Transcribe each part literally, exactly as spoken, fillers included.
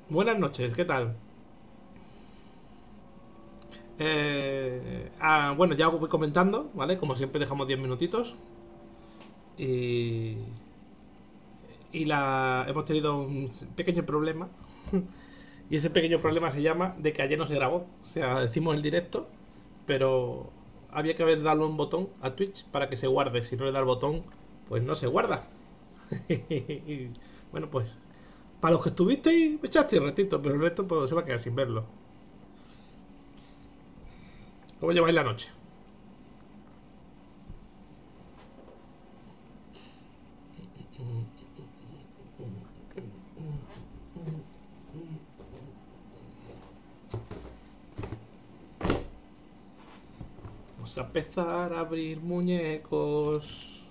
Buenas noches, ¿qué tal? Eh, ah, bueno, ya os voy comentando, ¿vale? Como siempre dejamos diez minutitos. Y, y la, hemos tenido un pequeño problema. Y ese pequeño problema se llama de que ayer no se grabó. O sea, decimos el directo, pero había que haber dado un botón a Twitch para que se guarde. Si no le da el botón, pues no se guarda. Y bueno, pues para los que estuvisteis, echaste un ratito, pero el resto pues, se va a quedar sin verlo. ¿Cómo lleváis la noche? Vamos a empezar a abrir muñecos.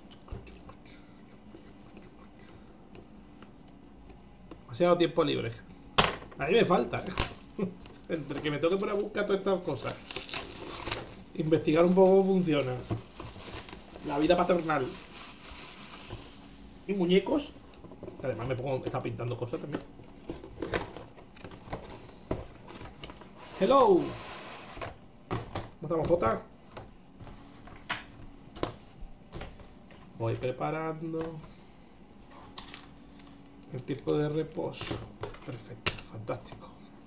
Demasiado tiempo libre. A mí me falta, ¿eh? Entre que me tengo que poner a buscar todas estas cosas, investigar un poco cómo funciona la vida paternal y muñecos. Además me pongo, está pintando cosas también. Hello. ¿Cómo estamos, Jota? Voy preparando el tiempo de reposo. Perfecto, fantástico.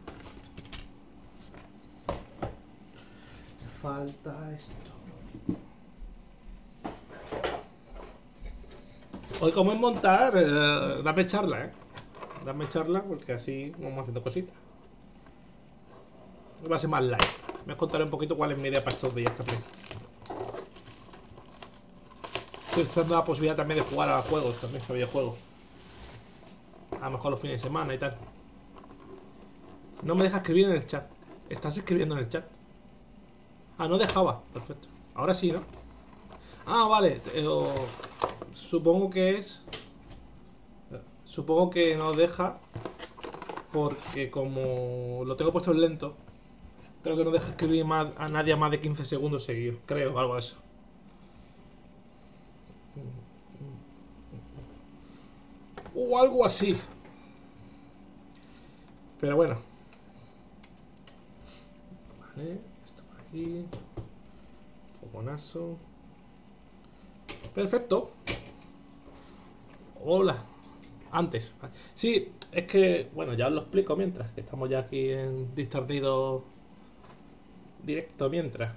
Me falta esto. Hoy, como es montar, eh, dame charla, ¿eh? Dame charla porque así vamos haciendo cositas. Va a ser más light. Me os contaré un poquito cuál es mi idea para estos días también. Estoy buscando la posibilidad también de jugar a juegos, también a videojuegos. A lo mejor los fines de semana y tal. No me deja escribir en el chat. ¿Estás escribiendo en el chat? Ah, no dejaba. Perfecto. Ahora sí, ¿no? Ah, vale. Eh, o- Supongo que es... Supongo que no deja porque como lo tengo puesto en lento, creo que no deja escribir más, a nadie a más de quince segundos seguidos. Creo, algo de eso. O algo así. Pero bueno. Vale, esto por aquí. Fogonazo. Perfecto. Hola. Antes. Sí, es que, bueno, ya os lo explico mientras, que estamos ya aquí en Distornido directo mientras.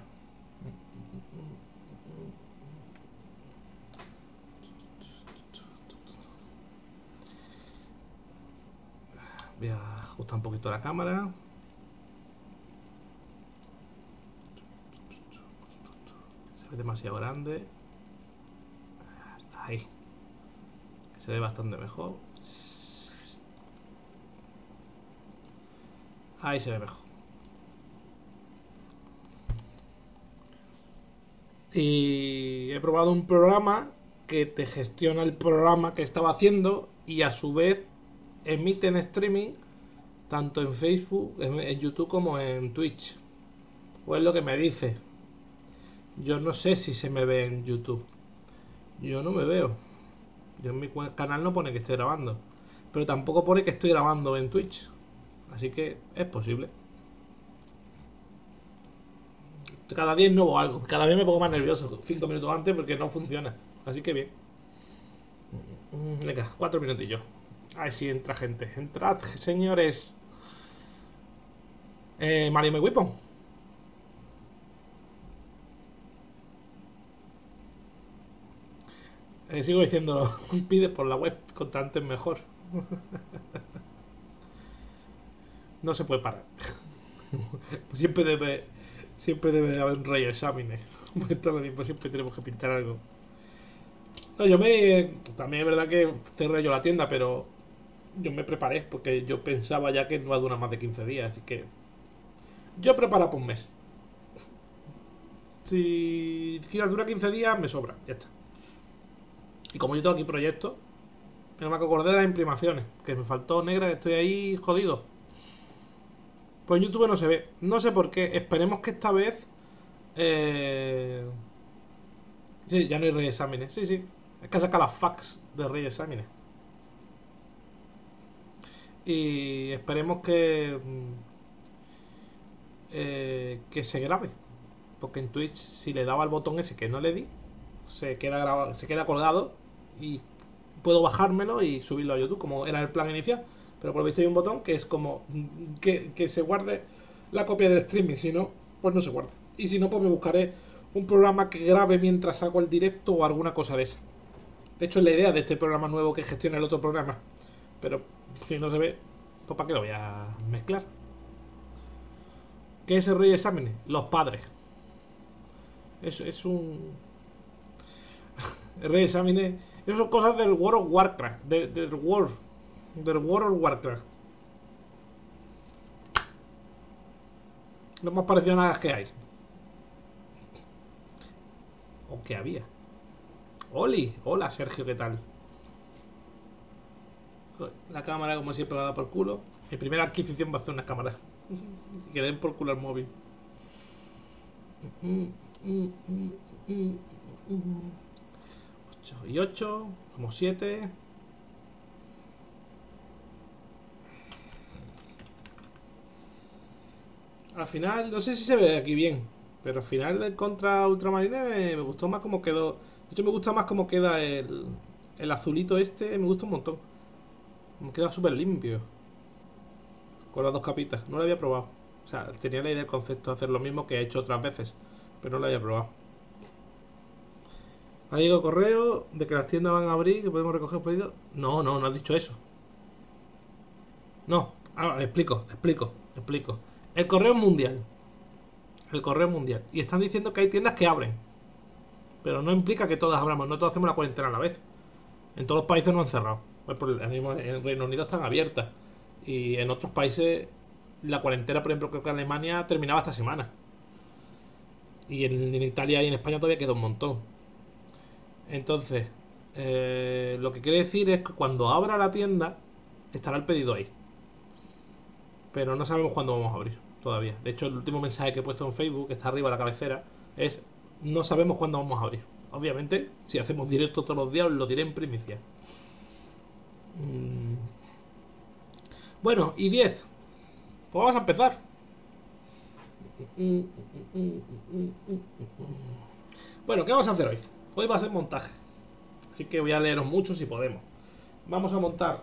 Voy a ajustar un poquito la cámara. Se ve demasiado grande. Ahí. Se ve bastante mejor. Ahí se ve mejor. Y he probado un programa que te gestiona el programa que estaba haciendo y a su vez emite en streaming tanto en Facebook, en YouTube como en Twitch. O es lo que me dice. Yo no sé si se me ve en YouTube. Yo no me veo. Yo en mi canal no pone que estoy grabando. Pero tampoco pone que estoy grabando en Twitch. Así que es posible. Cada día es nuevo algo. Cada vez me pongo más nervioso. Cinco minutos antes porque no funciona. Así que bien. Venga, cuatro minutillos. A ver si entra gente. Entrad, señores. Eh, Mario Me Weapon. Eh, sigo diciéndolo. Pide por la web. Con antes mejor. No se puede parar. Siempre debe. Siempre debe haber un rey examine. Todo lo mismo, siempre tenemos que pintar algo. No, yo me. También es verdad que cerré yo la tienda, pero yo me preparé porque yo pensaba ya que no va a durar más de quince días. Así que yo he preparado por un mes. Si quieres dura quince días, me sobra. Ya está. Y como yo tengo aquí proyectos, no me acordé de las imprimaciones. Que me faltó negra, que estoy ahí jodido. Pues en YouTube no se ve. No sé por qué. Esperemos que esta vez. Eh... Sí, ya no hay reexámenes. Sí, sí. Es que saca las fax de reexámenes. Y esperemos que eh, que se grabe, porque en Twitch si le daba al botón ese que no le di, se queda grabado, se queda colgado y puedo bajármelo y subirlo a YouTube como era el plan inicial. Pero por lo visto hay un botón que es como que, que se guarde la copia del streaming, si no, pues no se guarda. Y si no, pues me buscaré un programa que grabe mientras hago el directo o alguna cosa de esa. De hecho es la idea de este programa nuevo que gestiona el otro programa. Pero si no se ve, pues ¿para qué lo voy a mezclar? ¿Qué es el Rey Exámenes? Los padres. Es, es un... el Rey Exámenes... Esas son cosas del World of Warcraft. De, del World... Del World of Warcraft. Lo más parecido a nada que hay. O que había. Oli, hola Sergio, ¿qué tal? La cámara como siempre va a dar por culo. Mi primera adquisición va a ser una cámara. Que den por culo al móvil. ocho y ocho, como siete. Al final, no sé si se ve aquí bien, pero al final del contra Ultramarine me, me gustó más como quedó. De hecho me gusta más como queda el, el azulito este, me gusta un montón. Me queda súper limpio con las dos capitas, no lo había probado. O sea, tenía la idea del concepto de hacer lo mismo que he hecho otras veces, pero no lo había probado. Ha llegado correo de que las tiendas van a abrir, que podemos recoger pedidos. No, no, no has dicho eso. No, ahora explico, explico, explico. El correo es mundial. El correo es mundial. Y están diciendo que hay tiendas que abren. Pero no implica que todas abramos, no todos hacemos la cuarentena a la vez. En todos los países no han cerrado. Pues por el mismo, en Reino Unido están abiertas. Y en otros países la cuarentena, por ejemplo, creo que en Alemania terminaba esta semana. Y en, en Italia y en España todavía queda un montón. Entonces, eh, lo que quiere decir es que cuando abra la tienda, estará el pedido ahí. Pero no sabemos cuándo vamos a abrir todavía. De hecho, el último mensaje que he puesto en Facebook, que está arriba a la cabecera, es: no sabemos cuándo vamos a abrir. Obviamente, si hacemos directo todos los días, os lo diré en primicia. Mm. Bueno, y diez. Pues vamos a empezar. Bueno, ¿qué vamos a hacer hoy? Hoy va a ser montaje. Así que voy a leeros mucho si podemos. Vamos a montar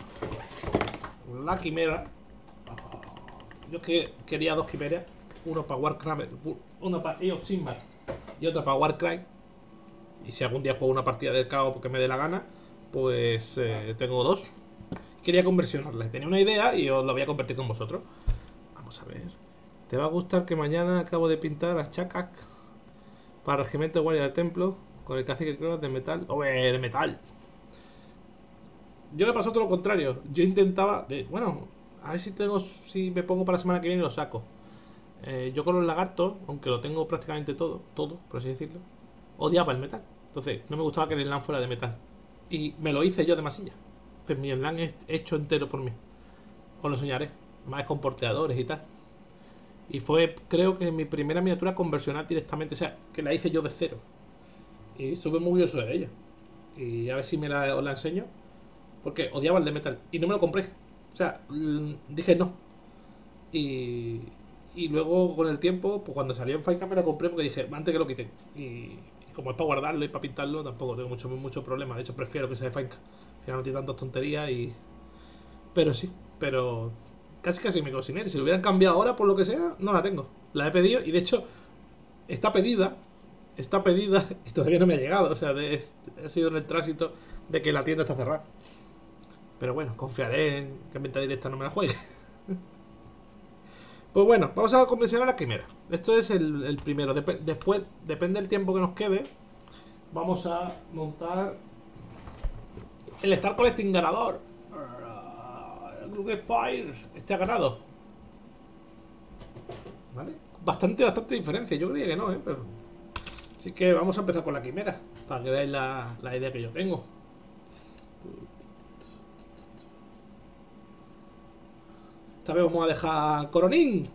la quimera. Yo que quería dos quimeras. Uno para Warcraft, uno para Age of Sigmar y otro para Warcry. Y si algún día juego una partida del caos porque me dé la gana, pues eh, tengo dos. Quería conversionarla. Tenía una idea y os la voy a convertir con vosotros. Vamos a ver. ¿Te va a gustar que mañana acabo de pintar a Chakak para el regimiento de guardia del templo con el cacique creo de metal? ¡Oh, de metal! Yo me pasó todo lo contrario. Yo intentaba de, bueno, a ver si tengo, si me pongo para la semana que viene y lo saco. Eh, yo con los lagartos, aunque lo tengo prácticamente todo, todo, por así decirlo, odiaba el metal. Entonces, no me gustaba que el slam fuera de metal. Y me lo hice yo de masilla. Entonces, mi slam es hecho entero por mí. Os lo enseñaré. Más con porteadores y tal. Y fue, creo que mi primera miniatura conversional directamente. O sea, que la hice yo de cero. Y estuve muy orgulloso de ella. Y a ver si me la, os la enseño. Porque odiaba el de metal. Y no me lo compré. O sea, dije no. Y... Y luego con el tiempo, pues cuando salió en Finecraft me lo compré porque dije, antes que lo quiten. Y, y como es para guardarlo y para pintarlo, tampoco tengo mucho, mucho problema. De hecho, prefiero que sea de Finecraft. Al final no tiene tantas tonterías y... Pero sí, pero... Casi casi me cociné. Si lo hubieran cambiado ahora, por lo que sea, no la tengo. La he pedido y de hecho, está pedida. Está pedida y todavía no me ha llegado. O sea, de, he sido en el tránsito de que la tienda está cerrada. Pero bueno, confiaré en que en venta directa no me la juegue. Pues bueno, vamos a convencionar la quimera. Esto es el, el primero. Dep después, depende del tiempo que nos quede, vamos a montar el Star Collecting ganador. El Glug Spire. Este ha ganado. ¿Vale? Bastante, bastante diferencia. Yo creía que no, ¿eh? Pero... Así que vamos a empezar con la quimera. Para que veáis la, la idea que yo tengo. Esta vez vamos a dejar Coronín.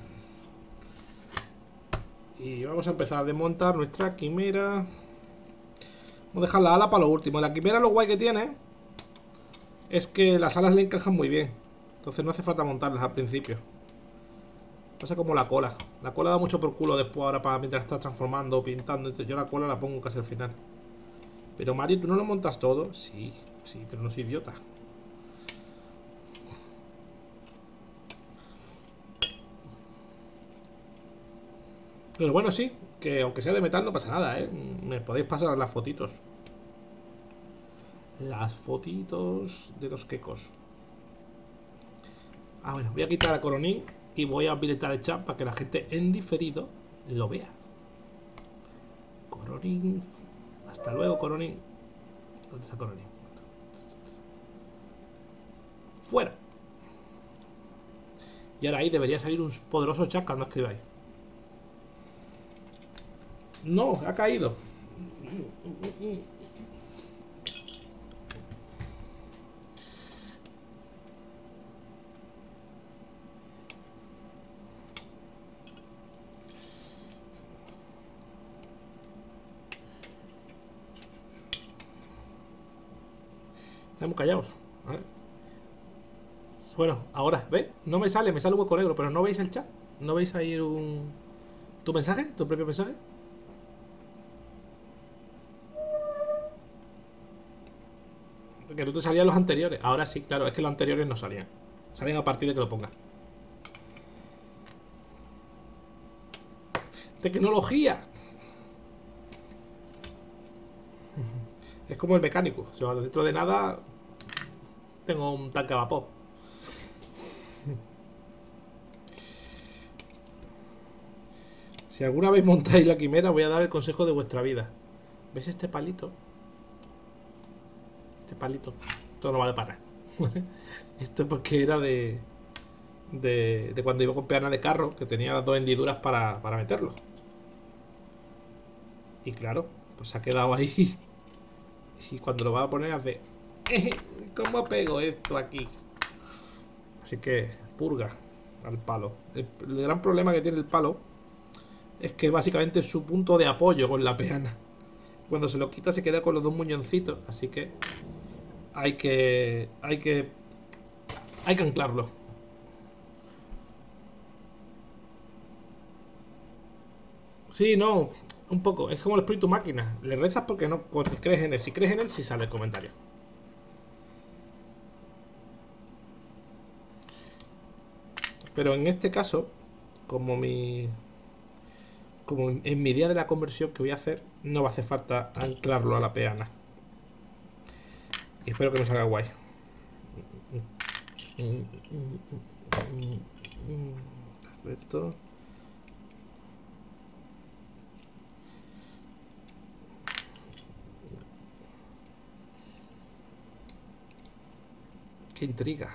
Y vamos a empezar a desmontar nuestra quimera. Vamos a dejar la ala para lo último. La quimera lo guay que tiene es que las alas le encajan muy bien. Entonces no hace falta montarlas al principio. Pasa como la cola. La cola da mucho por culo después ahora para mientras estás transformando o pintando. Entonces yo la cola la pongo casi al final. Pero Mario, ¿tú no lo montas todo? Sí, sí, pero no soy idiota. Pero bueno, sí, que aunque sea de metal no pasa nada, ¿eh? Me podéis pasar las fotitos. Las fotitos de los quecos. Ah, bueno, voy a quitar a Coronín y voy a habilitar el chat para que la gente en diferido lo vea. Coronín. Hasta luego, Coronín. ¿Dónde está Coronín? Fuera. Y ahora ahí debería salir un poderoso chat cuando escribáis. No, ha caído. Estamos callados. A ver. Bueno, ahora, ¿ves? No me sale, me sale un hueco negro, pero ¿no veis el chat? ¿No veis ahí un... tu mensaje? ¿Tu propio mensaje? Que no te salían los anteriores. Ahora sí, claro, es que los anteriores no salían. Salen a partir de que lo pongas. ¡Tecnología! Es como el mecánico. O sea, dentro de nada tengo un tanque a vapor. Si alguna vez montáis la quimera, voy a dar el consejo de vuestra vida. ¿Ves este palito? Este palito. Esto no vale para nada. Esto es porque era de, de... de cuando iba con peana de carro, que tenía las dos hendiduras para, para meterlo. Y claro, pues se ha quedado ahí. Y cuando lo va a poner hace... ¿Cómo pego esto aquí? Así que purga al palo. El, el gran problema que tiene el palo es que básicamente es su punto de apoyo con la peana. Cuando se lo quita se queda con los dos muñoncitos. Así que hay que... Hay que... Hay que anclarlo. Sí, no... Un poco, es como el espíritu máquina. Le rezas porque no porque crees en él. Si crees en él, sí sale el comentario. Pero en este caso, como mi... Como en mi día de la conversión que voy a hacer, no va a hacer falta anclarlo a la peana. Y espero que me salga guay. Perfecto. Qué intriga.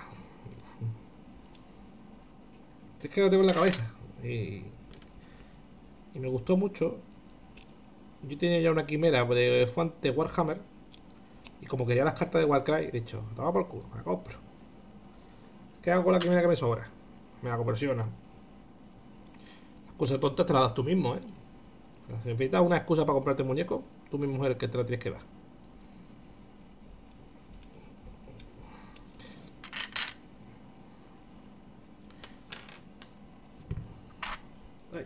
Es que lo tengo en la cabeza. Y, y me gustó mucho. Yo tenía ya una quimera de fan de Warhammer. Y como quería las cartas de Warcry, he dicho, toma por culo, me la compro. ¿Qué hago con la quimera que me sobra? Me la conversiona. Las cosas tontas te las das tú mismo, ¿eh? Si necesitas una excusa para comprarte muñeco, tú mismo eres el que te la tienes que dar. Ay.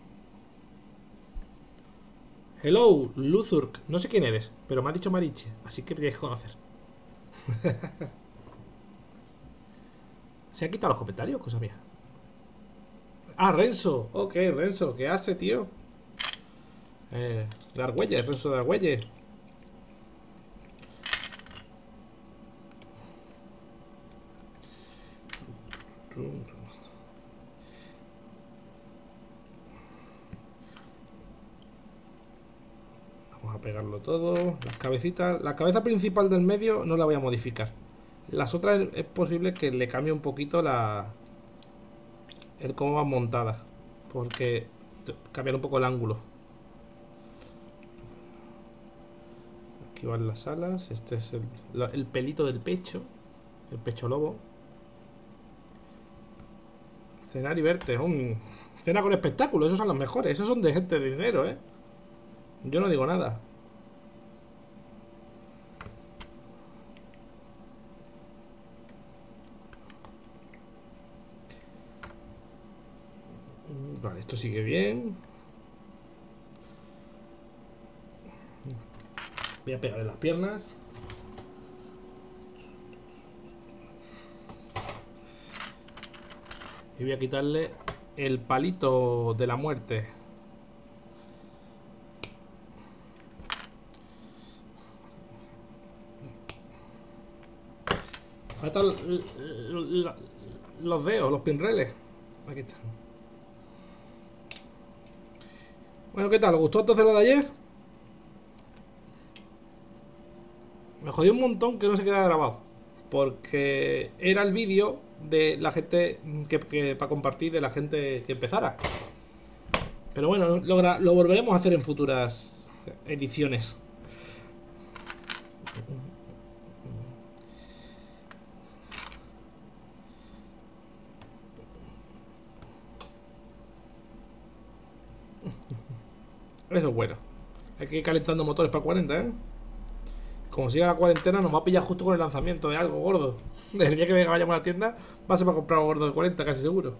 Hello, Luthurk. No sé quién eres, pero me ha dicho Mariche, así que tienes que conocer. ¿Se han quitado los comentarios? Cosa mía. Ah, Renzo. Ok, Renzo. ¿Qué hace, tío? Eh, de Argüelles, Renzo de Argüelles. Vamos a pegarlo todo. Las cabecitas. La cabeza principal del medio no la voy a modificar. Las otras es posible que le cambie un poquito la... el cómo van montadas. Porque cambiar un poco el ángulo. Aquí van las alas. Este es el, el pelito del pecho. El pecho lobo. Cenar y verte. Un... Cena con espectáculo. Esos son los mejores. Esos son de gente de dinero, ¿eh? Yo no digo nada. Vale, esto sigue bien. Voy a pegarle las piernas. Y voy a quitarle el palito de la muerte. Faltan los dedos, los pinreles. Aquí están. Bueno, ¿qué tal? ¿Os gustó entonces lo de ayer? Me jodí un montón que no se queda grabado. Porque era el vídeo de la gente que, que para compartir, de la gente que empezara. Pero bueno, lo, lo volveremos a hacer en futuras ediciones. Eso es bueno. Hay que ir calentando motores para cuarenta, ¿eh? Como siga la cuarentena, nos va a pillar justo con el lanzamiento de algo gordo. El día que venga vayamos a la tienda, va a ser para comprar algo gordo de cuarenta, casi seguro.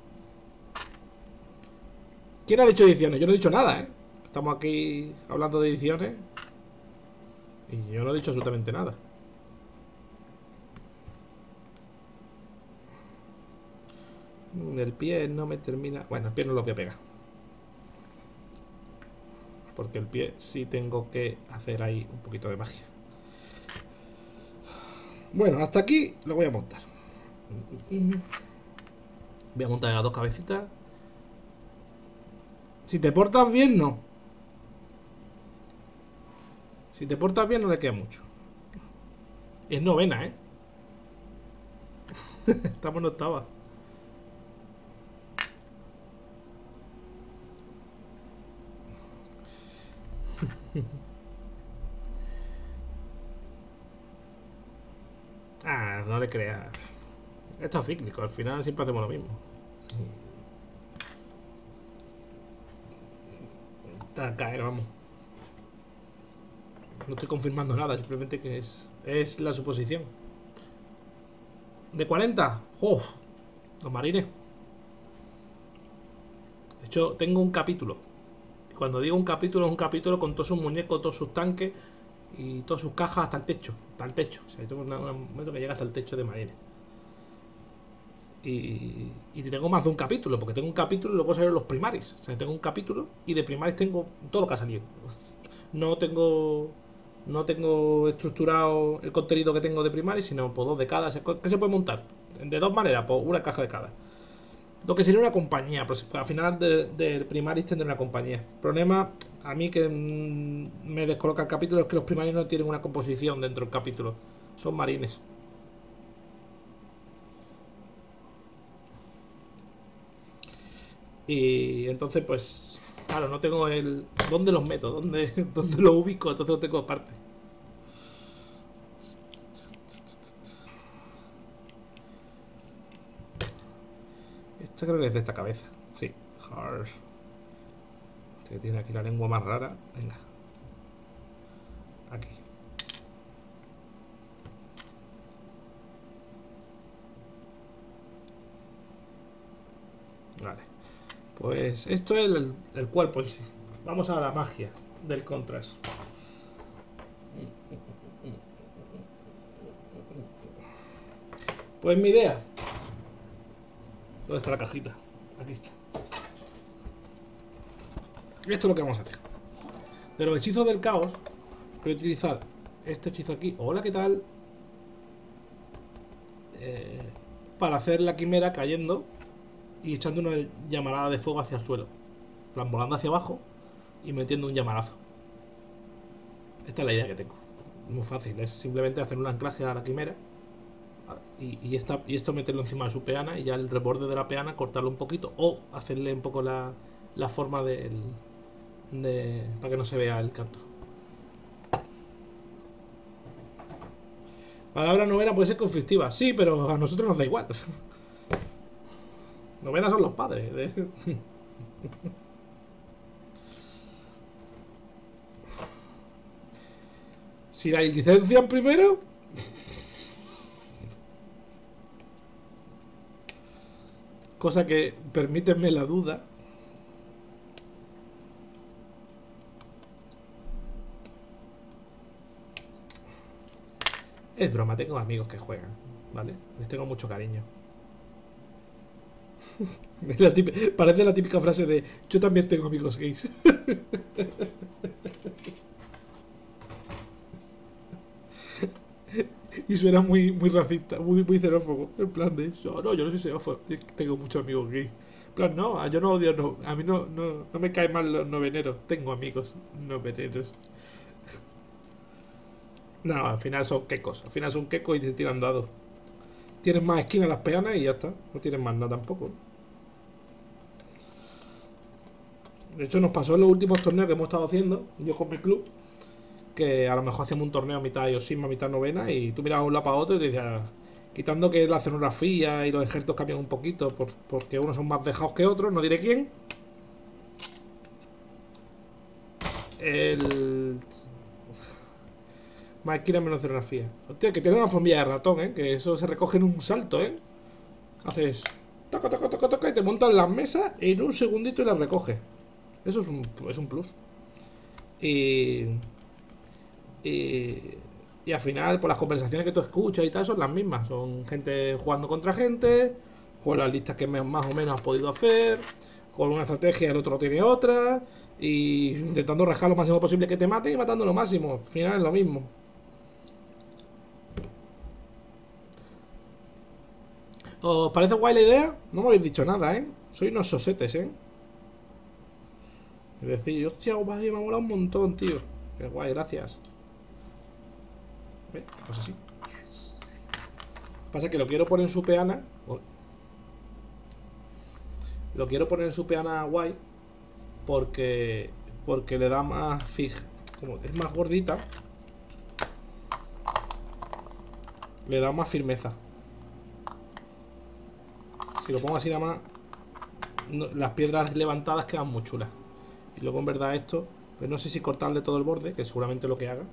¿Quién ha dicho ediciones? Yo no he dicho nada, ¿eh? Estamos aquí hablando de ediciones y yo no he dicho absolutamente nada. El pie no me termina... Bueno, el pie no lo voy a pegar. Porque el pie sí tengo que hacer ahí un poquito de magia. Bueno, hasta aquí lo voy a montar. Voy a montar las dos cabecitas. Si te portas bien, no. Si te portas bien, no le queda mucho. Es novena, ¿eh? Estamos en octava. Ah, no le creas. Esto es cíclico, al final siempre hacemos lo mismo. Está a caer, vamos. No estoy confirmando nada, simplemente que es, es la suposición. ¿De cuarenta? ¡Oh! Los marines. De hecho, tengo un capítulo. Y cuando digo un capítulo, es un capítulo con todos sus muñecos, todos sus tanques y todas sus cajas hasta el techo. Hasta el techo. O sea, tengo un momento que llega hasta el techo de marines. Y, y tengo más de un capítulo, porque tengo un capítulo y luego salieron los primaris. O sea, tengo un capítulo y de primaris tengo todo lo que ha salido. No tengo no tengo estructurado el contenido que tengo de primaris, sino por dos de cada. ¿Qué se puede montar? De dos maneras, por una caja de cada. Lo que sería una compañía, pues al final del de primaris tendré una compañía. El problema, a mí que mmm, me descoloca el capítulo, es que los primaris no tienen una composición dentro del capítulo. Son marines. Y entonces, pues, claro, no tengo el... ¿Dónde los meto? ¿Dónde, dónde los ubico? Entonces lo tengo aparte. Esta creo que es de esta cabeza. Sí, hard. Este tiene aquí la lengua más rara. Venga. Aquí. Vale. Pues esto es el, el cuerpo en sí. Vamos a la magia del contras. Pues mi idea. ¿Dónde está la cajita? Aquí está. Esto es lo que vamos a hacer. De los hechizos del caos, voy a utilizar este hechizo aquí. Hola, ¿qué tal? Eh, para hacer la quimera cayendo y echando una llamarada de fuego hacia el suelo. Plan, volando hacia abajo y metiendo un llamarazo. Esta es la idea que tengo. Muy fácil, es simplemente hacer un anclaje a la quimera y, y, esta, y esto meterlo encima de su peana y ya el reborde de la peana cortarlo un poquito o hacerle un poco la, la forma del, de, para que no se vea el canto. Palabra novena puede ser conflictiva, sí, pero a nosotros nos da igual. Novena son los padres. ¿eh? Si la licencian primero. Cosa que permíteme la duda. Es broma, tengo amigos que juegan, ¿vale? Les tengo mucho cariño. La típica, parece la típica frase de yo también tengo amigos gays. Y suena muy, muy racista, muy, muy xenófobo. En plan de eso, no, yo no soy xenófobo, tengo muchos amigos gays. En plan, no, yo no odio, no, a mí no, no, no me caen mal los noveneros, tengo amigos noveneros. No, al final son quecos, al final son quecos y se tiran dados. Tienen más esquinas las peanas y ya está, no tienen más nada tampoco. De hecho nos pasó en los últimos torneos que hemos estado haciendo, yo con mi club, que a lo mejor hacemos un torneo a mitad Yosima, a mitad novena, y tú mirabas un lado para otro y te decías, quitando que la escenografía y los ejércitos cambian un poquito, por, porque unos son más dejados que otros, no diré quién. El... Más esquina menos escenografía. Hostia, que tiene una formilla de ratón, ¿eh? Que eso se recoge en un salto, ¿eh? Haces... Toca, toca, toca, toca y te montan las mesas en un segundito y las recoges. Eso es un, es un plus. Y... Y... Y al final, pues las conversaciones que tú escuchas y tal son las mismas. Son gente jugando contra gente, con las listas que más o menos has podido hacer, con una estrategia, el otro tiene otra, y intentando rascar lo máximo posible que te maten y matando lo máximo. Al final es lo mismo. ¿Os parece guay la idea? No me habéis dicho nada, ¿eh? Soy unos sosetes, ¿eh? Es decir, hostia, me ha molado un montón, tío. Qué guay, gracias. ¿Ves? Pues así. Pasa que lo quiero poner en su peana. Lo quiero poner en su peana guay. Porque. Porque le da más fija. Como es más gordita. Le da más firmeza. Si lo pongo así nada más. No, las piedras levantadas quedan muy chulas. Y luego en verdad esto. Pues no sé si cortarle todo el borde. Que seguramente lo que haga.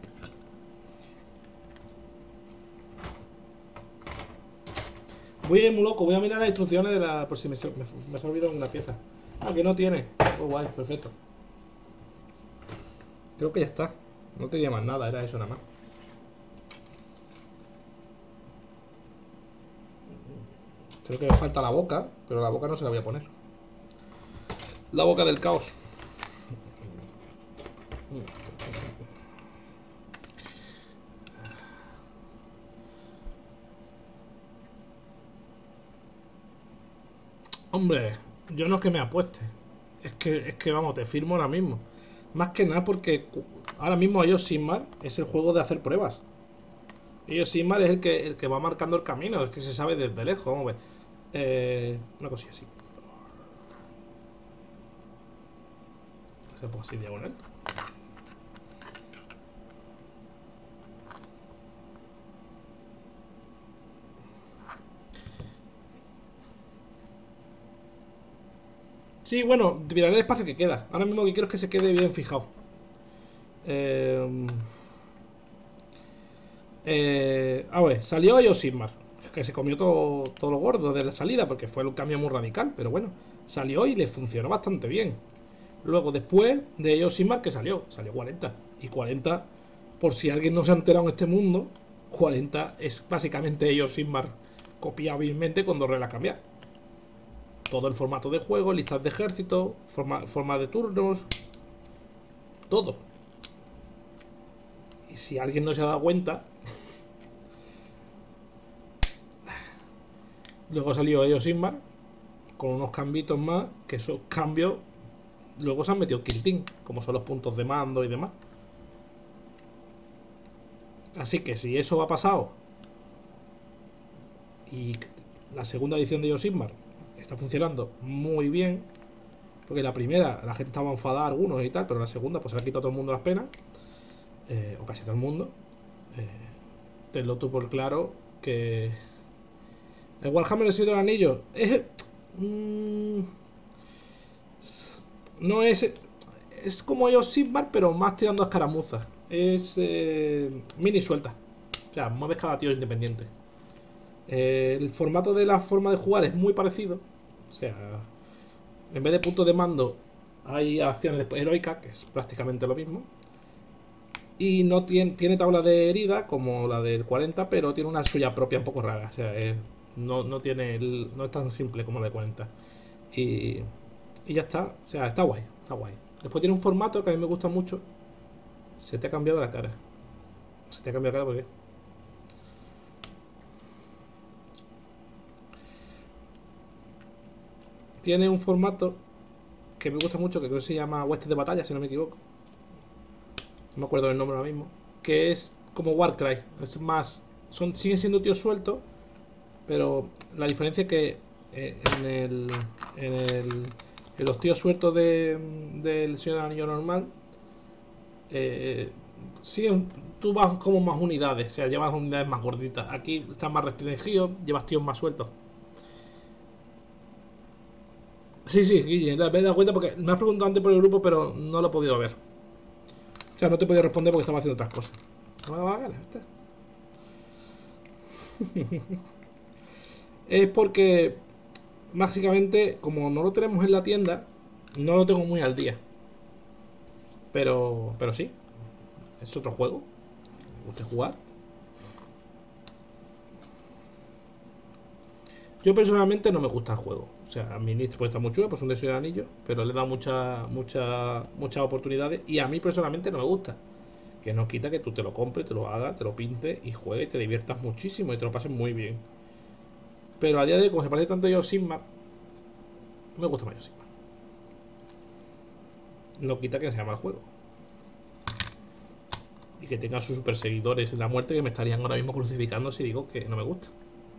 Voy a ir muy loco, voy a mirar las instrucciones de la... Por si me, me, me se ha olvidado una pieza. Ah, que no tiene. Oh, guay, perfecto. Creo que ya está. No tenía más nada, era eso nada más. Creo que me falta la boca, pero la boca no se la voy a poner. La boca del caos. Hombre, yo no es que me apueste. Es que, es que vamos, te firmo ahora mismo. Más que nada porque ahora mismo Age of Sigmar es el juego de hacer pruebas. Age of Sigmar es el que, el que va marcando el camino, es que se sabe desde lejos. Vamos a ver. Eh, una cosilla así. Se pone así diagonal. Sí, bueno, miraré el espacio que queda. Ahora mismo lo que quiero es que se quede bien fijado. Eh, eh, a ver, salió Age of Sigmar, que se comió todo, todo lo gordo de la salida, porque fue un cambio muy radical, pero bueno, salió y le funcionó bastante bien. Luego, después de Age of Sigmar, que salió, salió cuarenta. Y cuarenta, por si alguien no se ha enterado en este mundo, cuarenta es básicamente Age of Sigmar copiado hábilmente con dos reglas cambiadas. Todo el formato de juego, listas de ejército, forma, forma de turnos, todo. Y si alguien no se ha dado cuenta, luego salió Age of Sigmar con unos cambitos más, que esos cambios luego se han metido Kill Team, como son los puntos de mando y demás. Así que si eso ha pasado y la segunda edición de Age of Sigmar está funcionando muy bien, porque la primera la gente estaba enfadada algunos y tal, pero la segunda pues se le ha quitado a todo el mundo las penas, eh, o casi todo el mundo. eh, tenlo tú por claro que el Warhammer El Señor de los Anillos es, mmm, no es es como Age of Sigmar, pero más tirando a escaramuzas. Es eh, mini suelta, o sea, mueves cada tío independiente. Eh, el formato de la forma de jugar es muy parecido. O sea, en vez de puntos de mando hay acciones heroicas, que es prácticamente lo mismo. Y no tiene, tiene tabla de herida como la del cuarenta, pero tiene una suya propia un poco rara. O sea, es- no, no tiene el- no es tan simple como la de cuarenta. Y, y ya está. O sea, está guay, está guay. Después tiene un formato que a mí me gusta mucho. Se te ha cambiado la cara. Se te ha cambiado la cara porque tiene un formato que me gusta mucho, que creo que se llama Huestes de Batalla, si no me equivoco. No me acuerdo del nombre ahora mismo. Que es como Warcry. Es más. Son, siguen siendo tíos sueltos. Pero la diferencia es que eh, en el. En el. En los tíos sueltos de, del Señor del Anillo normal. Eh, siguen. Tú vas como más unidades. O sea, llevas unidades más gorditas. Aquí estás más restringido. Llevas tíos más sueltos. Sí, sí, Guille, me he dado cuenta porque me has preguntado antes por el grupo, pero no lo he podido ver. O sea, no te he podido responder porque estaba haciendo otras cosas. No me daba la gana, ¿viste? Es porque, básicamente, como no lo tenemos en la tienda, no lo tengo muy al día. Pero, pero sí, es otro juego. ¿Me gusta jugar? Yo personalmente no me gusta el juego. O sea, a mi nicho pues está muy chulo, pues un deseo de anillo, pero le da muchas muchas muchas oportunidades y a mí personalmente no me gusta. Que no quita que tú te lo compres, te lo hagas, te lo pintes y juegues y te diviertas muchísimo y te lo pases muy bien. Pero a día de hoy, como se parece tanto yo Sigma, me gusta más yo Sigma. No quita que sea mal juego. Y que tenga sus super seguidores en la muerte que me estarían ahora mismo crucificando si digo que no me gusta.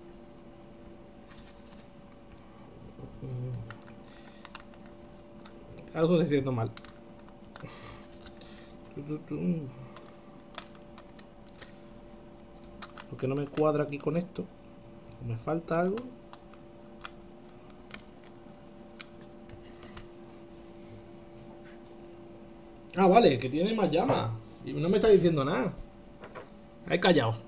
Algo estoy haciendo mal. Lo que no me cuadra aquí con esto. Me falta algo. Ah, vale, que tiene más llamas. Y no me está diciendo nada. Ahí callaos.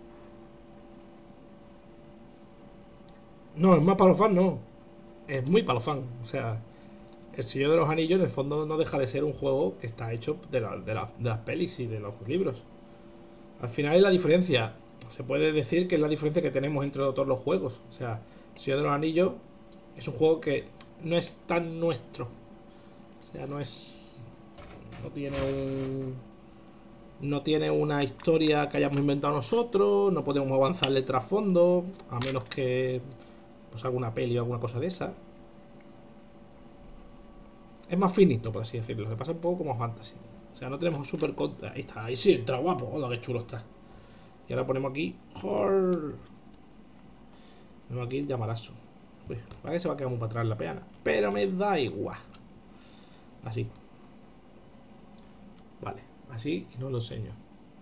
No, es más para los fans, no. Es muy para los fans. O sea, El Señor de los Anillos en el fondo no deja de ser un juego que está hecho de, la, de, la, de las pelis y de los libros. Al final es la diferencia. Se puede decir que es la diferencia que tenemos entre todos los juegos. O sea, El Señor de los Anillos es un juego que no es tan nuestro. O sea, no es. No tiene un. No tiene una historia que hayamos inventado nosotros. No podemos avanzarle trasfondo. A menos que. Pues alguna peli o alguna cosa de esa. Es más finito, por así decirlo. Le pasa un poco como a Fantasy. O sea, no tenemos super. Ahí está, ahí sí, está guapo. Hola, qué chulo está. Y ahora ponemos aquí. Ponemos aquí el llamarazo. Uy, para que se va a quedar muy para atrás la peana. Pero me da igual. Así. Vale, así y no lo enseño.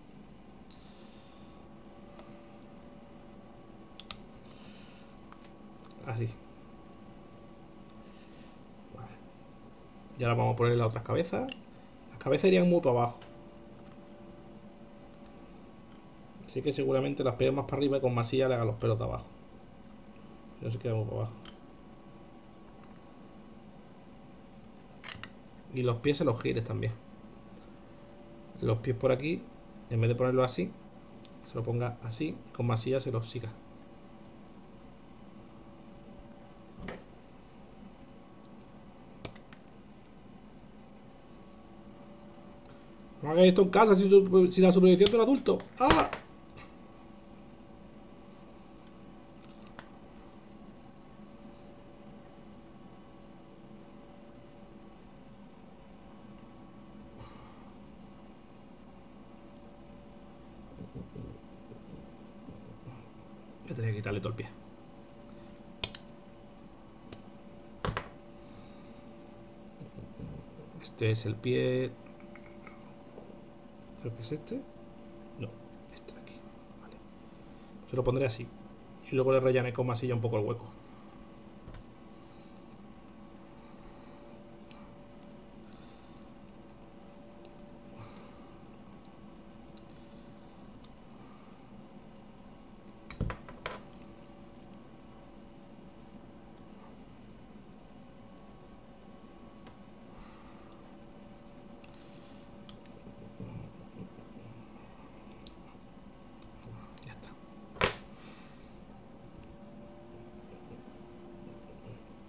Así. Vale. Y ahora vamos a poner las otras cabezas. Las cabezas irían muy para abajo. Así que seguramente las pegas más para arriba y con masilla le haga los pelos de abajo. No se queda muy para abajo. Y los pies se los gires también. Los pies por aquí, en vez de ponerlo así, se lo ponga así, con masilla se los siga. No hagáis esto en casa sin, sin la supervisión del adulto. ¡Ah! Voy a tener que quitarle todo el pie. Este es el pie. Creo que es este. No, este de aquí. Vale. Se lo pondré así. Y luego le rellené con masilla un poco el hueco.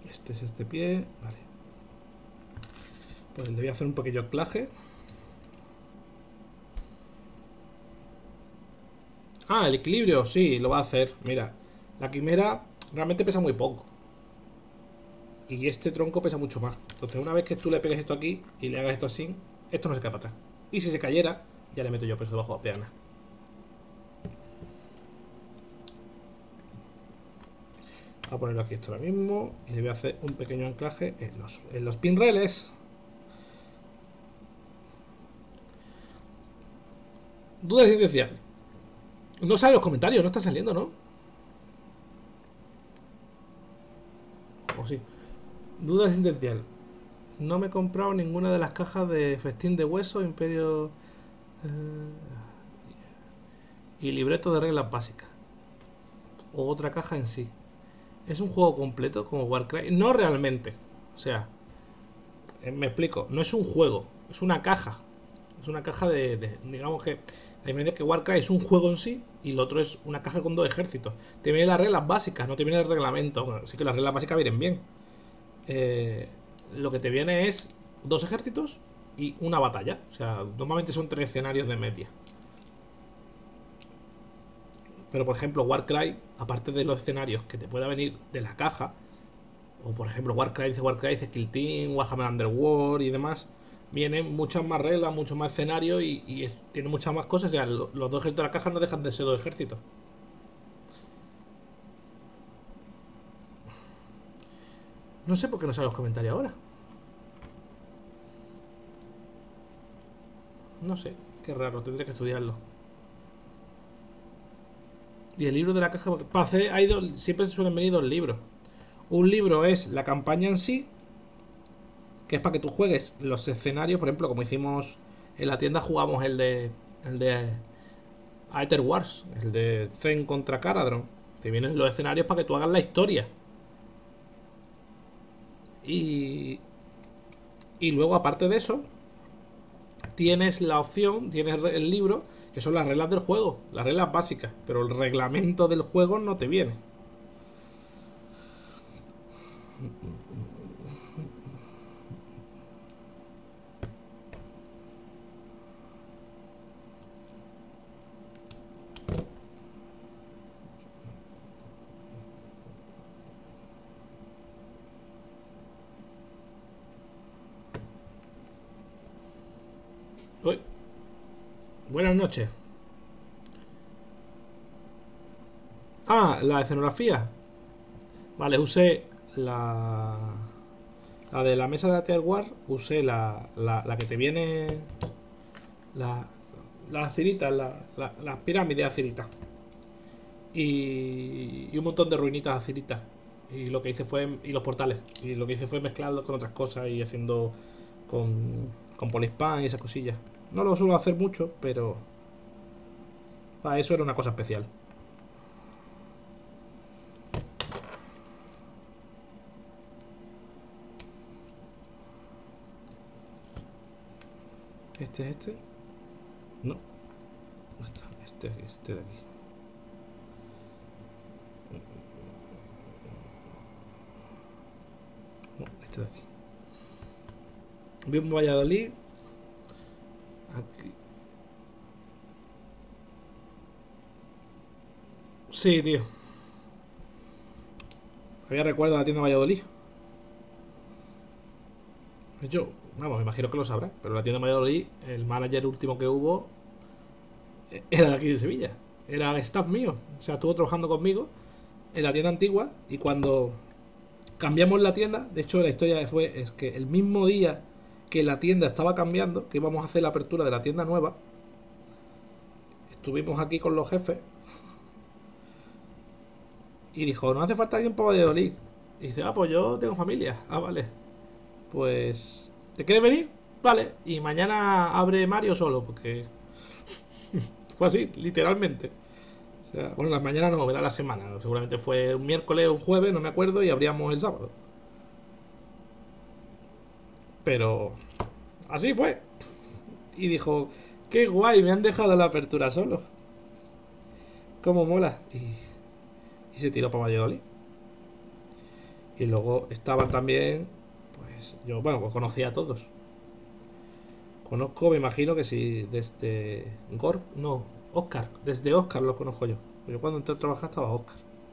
Este es este pie. Vale. Pues le voy a hacer un pequeño anclaje. Ah, el equilibrio, sí, lo va a hacer. Mira, la quimera realmente pesa muy poco. Y este tronco pesa mucho más. Entonces una vez que tú le pegues esto aquí y le hagas esto así, esto no se cae para atrás. Y si se cayera, ya le meto yo peso debajo de la pierna. Voy a ponerlo aquí esto ahora mismo. Y le voy a hacer un pequeño anclaje en los, en los pinreles. Duda existencial. No sale los comentarios, no está saliendo, ¿no? O sí. Duda existencial. No me he comprado ninguna de las cajas de Festín de Hueso, Imperio eh, y libreto de reglas básicas. O otra caja en sí. ¿Es un juego completo como Warcry? No realmente. O sea, eh, me explico. No es un juego, es una caja. Es una caja de, de digamos que la diferencia es que Warcry es un juego en sí y el otro es una caja con dos ejércitos. Te vienen las reglas básicas, no te viene el reglamento. Bueno, sí que las reglas básicas vienen bien. Eh, lo que te viene es dos ejércitos y una batalla. O sea, normalmente son tres escenarios de media. Pero por ejemplo, Warcry, aparte de los escenarios que te pueda venir de la caja, o por ejemplo, Warcry dice Warcry, dice Kill Team, Warhammer Underworld y demás, vienen muchas más reglas, muchos más escenarios y, y es, tiene muchas más cosas. O sea, lo, los dos ejércitos de la caja no dejan de ser dos ejércitos. No sé por qué no salen los comentarios ahora. No sé, qué raro, tendré que estudiarlo. Y el libro de la caja, para hacer, hay dos, siempre suelen venir dos libros. Un libro es la campaña en sí, que es para que tú juegues los escenarios. Por ejemplo, como hicimos en la tienda, jugamos el de el de Aether Wars, el de Zen contra Caradron. Te vienen los escenarios para que tú hagas la historia. Y y luego, aparte de eso, tienes la opción, tienes el libro, que son las reglas del juego, las reglas básicas, pero el reglamento del juego no te viene. Uy. Buenas noches. Ah, la escenografía. Vale, usé la la de la mesa de Aether Wars, usé la, la, la que te viene la las ciritas, la, la, las pirámides aciritas y, y un montón de ruinitas aciritas. Y lo que hice fue, y los portales, y lo que hice fue mezclarlos con otras cosas y haciendo con, con Polispan y esas cosillas. No lo suelo hacer mucho, pero para eso era una cosa especial. ¿Este es este? No. No está. Este, este de aquí. No, este de aquí. Vi un Valladolid. Aquí. Sí, tío. Había recuerdo de la tienda de Valladolid. De hecho, vamos, me imagino que lo sabrá. Pero la tienda de Valladolid, el manager último que hubo era de aquí de Sevilla. Era staff mío. O sea, estuvo trabajando conmigo en la tienda antigua. Y cuando cambiamos la tienda, de hecho la historia fue es que el mismo día que la tienda estaba cambiando, que íbamos a hacer la apertura de la tienda nueva, estuvimos aquí con los jefes y dijo, no hace falta alguien para Valladolid. Y dice, ah, pues yo tengo familia. Ah, vale. Pues, ¿te quieres venir? Vale. Y mañana abre Mario solo, porque fue así, literalmente. O sea, bueno, la mañana no, era la semana. Seguramente fue un miércoles o un jueves, no me acuerdo, y abríamos el sábado. Pero así fue. Y dijo, qué guay, me han dejado la apertura solo. Cómo mola. Y, y se tiró para Valladolid. Y luego estaban también, pues yo, bueno, pues conocía a todos. Conozco, me imagino que sí, desde Gor, no, Oscar, desde Oscar lo conozco yo. Yo cuando entré a trabajar estaba Oscar.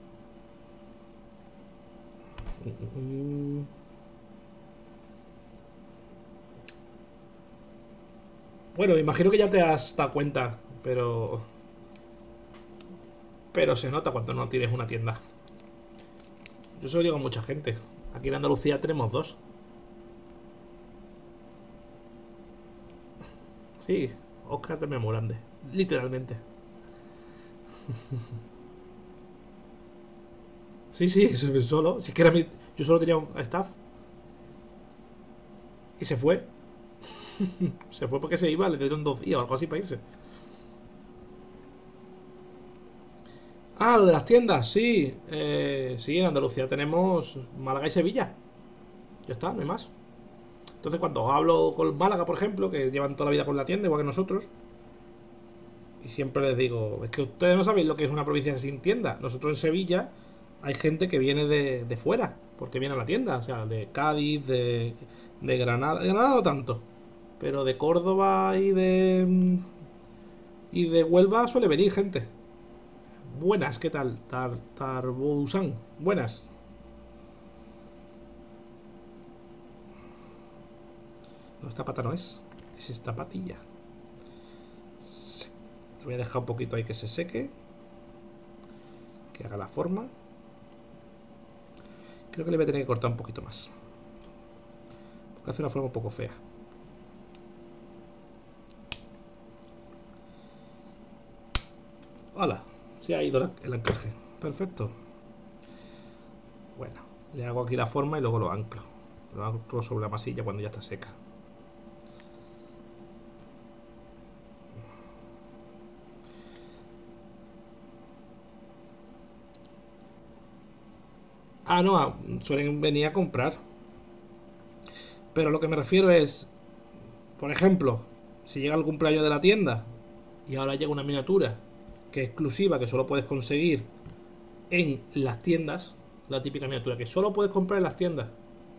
Bueno, me imagino que ya te has dado cuenta, pero... Pero se nota cuando no tienes una tienda. Yo se lo digo a mucha gente. Aquí en Andalucía tenemos dos. Sí, Oscar también es muy grande. Literalmente. Sí, sí, solo. Si es que era mi... Yo solo tenía un staff. Y se fue. Se fue porque se iba, le dieron dos días o algo así para irse. Ah, lo de las tiendas, sí. Eh, sí, en Andalucía tenemos Málaga y Sevilla. Ya está, no hay más. Entonces cuando hablo con Málaga, por ejemplo, que llevan toda la vida con la tienda, igual que nosotros, y siempre les digo, es que ustedes no saben lo que es una provincia sin tienda. Nosotros en Sevilla hay gente que viene de, de fuera, porque viene a la tienda, o sea, de Cádiz, de, de Granada. De Granada no tanto, pero de Córdoba y de... Y de Huelva suele venir gente. Buenas, ¿qué tal? Tar, Tarbusan. Buenas. No, esta pata no es. Es esta patilla. Sí. Le voy a dejar un poquito ahí que se seque. Que haga la forma. Creo que le voy a tener que cortar un poquito más. Porque hace una forma un poco fea. ¡Hala! Sí ha ido el encaje. Perfecto. Bueno, le hago aquí la forma y luego lo anclo. Lo anclo sobre la masilla cuando ya está seca. Ah, no, suelen venir a comprar. Pero lo que me refiero es, por ejemplo, si llega el cumpleaños de la tienda y ahora llega una miniatura que es exclusiva, que solo puedes conseguir en las tiendas, la típica miniatura que solo puedes comprar en las tiendas,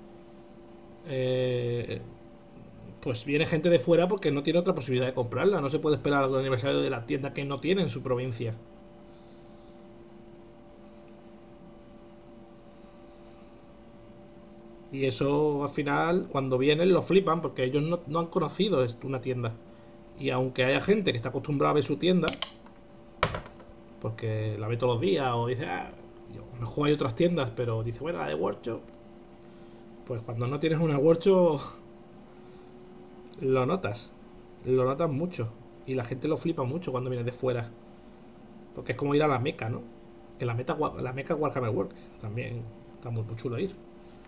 eh, pues viene gente de fuera porque no tiene otra posibilidad de comprarla. No se puede esperar al aniversario de la tienda que no tiene en su provincia. Y eso al final, cuando vienen, lo flipan porque ellos no, no han conocido una tienda. Y aunque haya gente que está acostumbrada a ver su tienda, porque la ve todos los días, o dice, ah, a lo mejor hay otras tiendas, pero dice, bueno, la de workshop. Pues cuando no tienes una workshop, lo notas. Lo notas mucho. Y la gente lo flipa mucho cuando viene de fuera. Porque es como ir a la Meca, ¿no? Que la, meta, la Meca Warhammer Work también está muy, muy chulo ir.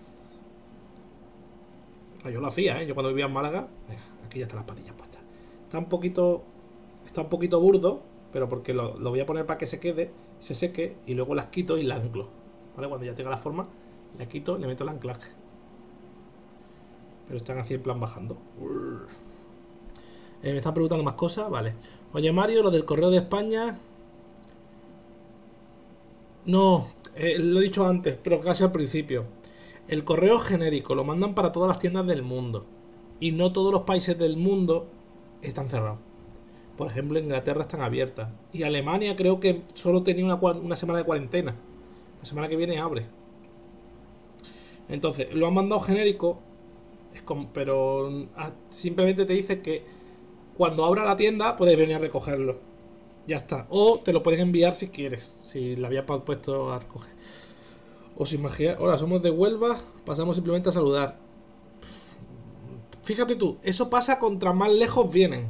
Yo lo hacía, ¿eh? Yo cuando vivía en Málaga, eh, aquí ya están las patillas puestas. Está un poquito, está un poquito burdo, pero porque lo, lo voy a poner para que se quede, se seque y luego las quito y las anclo. ¿Vale? Cuando ya tenga la forma, la quito y le meto el anclaje. Pero están así en plan bajando. Eh, me están preguntando más cosas, vale. Oye Mario, lo del correo de España. No, eh, lo he dicho antes, pero casi al principio. El correo genérico lo mandan para todas las tiendas del mundo. Y no todos los países del mundo están cerrados. Por ejemplo, Inglaterra están abiertas. Y Alemania creo que solo tenía una, una semana de cuarentena. La semana que viene abre. Entonces, lo han mandado genérico. Es como, pero ah, simplemente te dice que cuando abra la tienda puedes venir a recogerlo. Ya está. O te lo pueden enviar si quieres. Si la había puesto a recoger. Os imagináis. Hola, somos de Huelva. Pasamos simplemente a saludar. Fíjate tú, eso pasa contra más lejos vienen.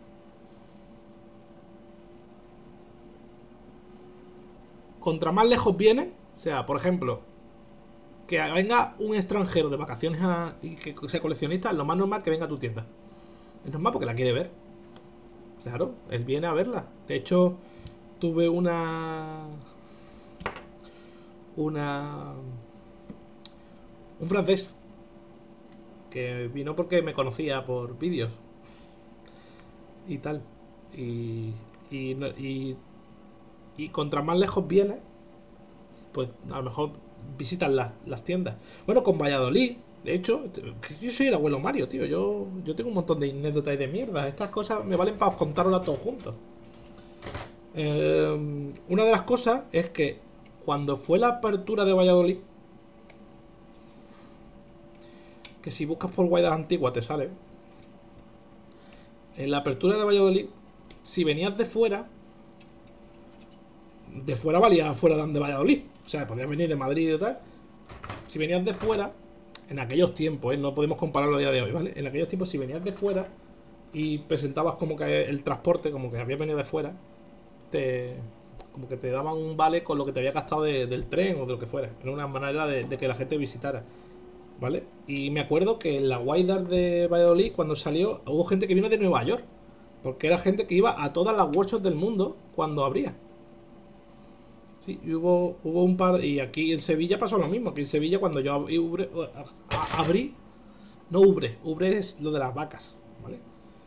Contra más lejos vienen. O sea, por ejemplo, que venga un extranjero de vacaciones a, y que sea coleccionista, es lo más normal que venga a tu tienda. Es normal porque la quiere ver. Claro, él viene a verla. De hecho, tuve una... Una... Un francés que vino porque me conocía por vídeos y tal. Y, y, y, y contra más lejos viene, pues a lo mejor visitan las, las tiendas. Bueno, con Valladolid, de hecho, yo soy el abuelo Mario, tío. Yo, yo tengo un montón de anécdotas y de mierda. Estas cosas me valen para contaroslas todos juntos. Eh, una de las cosas es que cuando fue la apertura de Valladolid, que si buscas por Guaidas Antiguas te sale. En la apertura de Valladolid, si venías de fuera, de fuera valía fuera de Valladolid. O sea, podías venir de Madrid y tal. Si venías de fuera, en aquellos tiempos, ¿eh? No podemos compararlo a día de hoy, ¿vale? En aquellos tiempos, si venías de fuera y presentabas como que el transporte, como que habías venido de fuera, te, como que te daban un vale con lo que te había gastado de, del tren o de lo que fuera. Era una manera de, de que la gente visitara, ¿vale? Y me acuerdo que en la Guaidar de Valladolid, cuando salió, hubo gente que vino de Nueva York, porque era gente que iba a todas las workshops del mundo cuando abría. Sí, y hubo, hubo un par. Y aquí en Sevilla pasó lo mismo. Aquí en Sevilla, cuando yo abrí, ubre, abrí no ubre, ubre es lo de las vacas, ¿vale?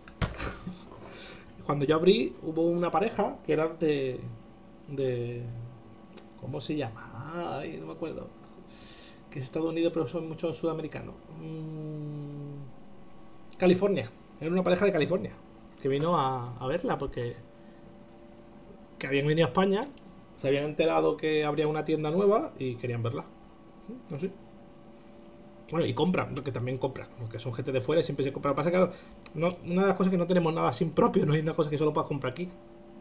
Cuando yo abrí, hubo una pareja que era de. de ¿Cómo se llama? Ay, no me acuerdo. Que es Estados Unidos, pero son muchos sudamericanos. Mm, California. Era una pareja de California que vino a, a verla porque. Que habían venido a España. Se habían enterado que habría una tienda nueva y querían verla. No sé. Bueno, y compran, que también compran, porque son gente de fuera y siempre se compra. Lo que pasa es que, claro, no, una de las cosas es que no tenemos nada sin propio, no hay una cosa que solo puedas comprar aquí.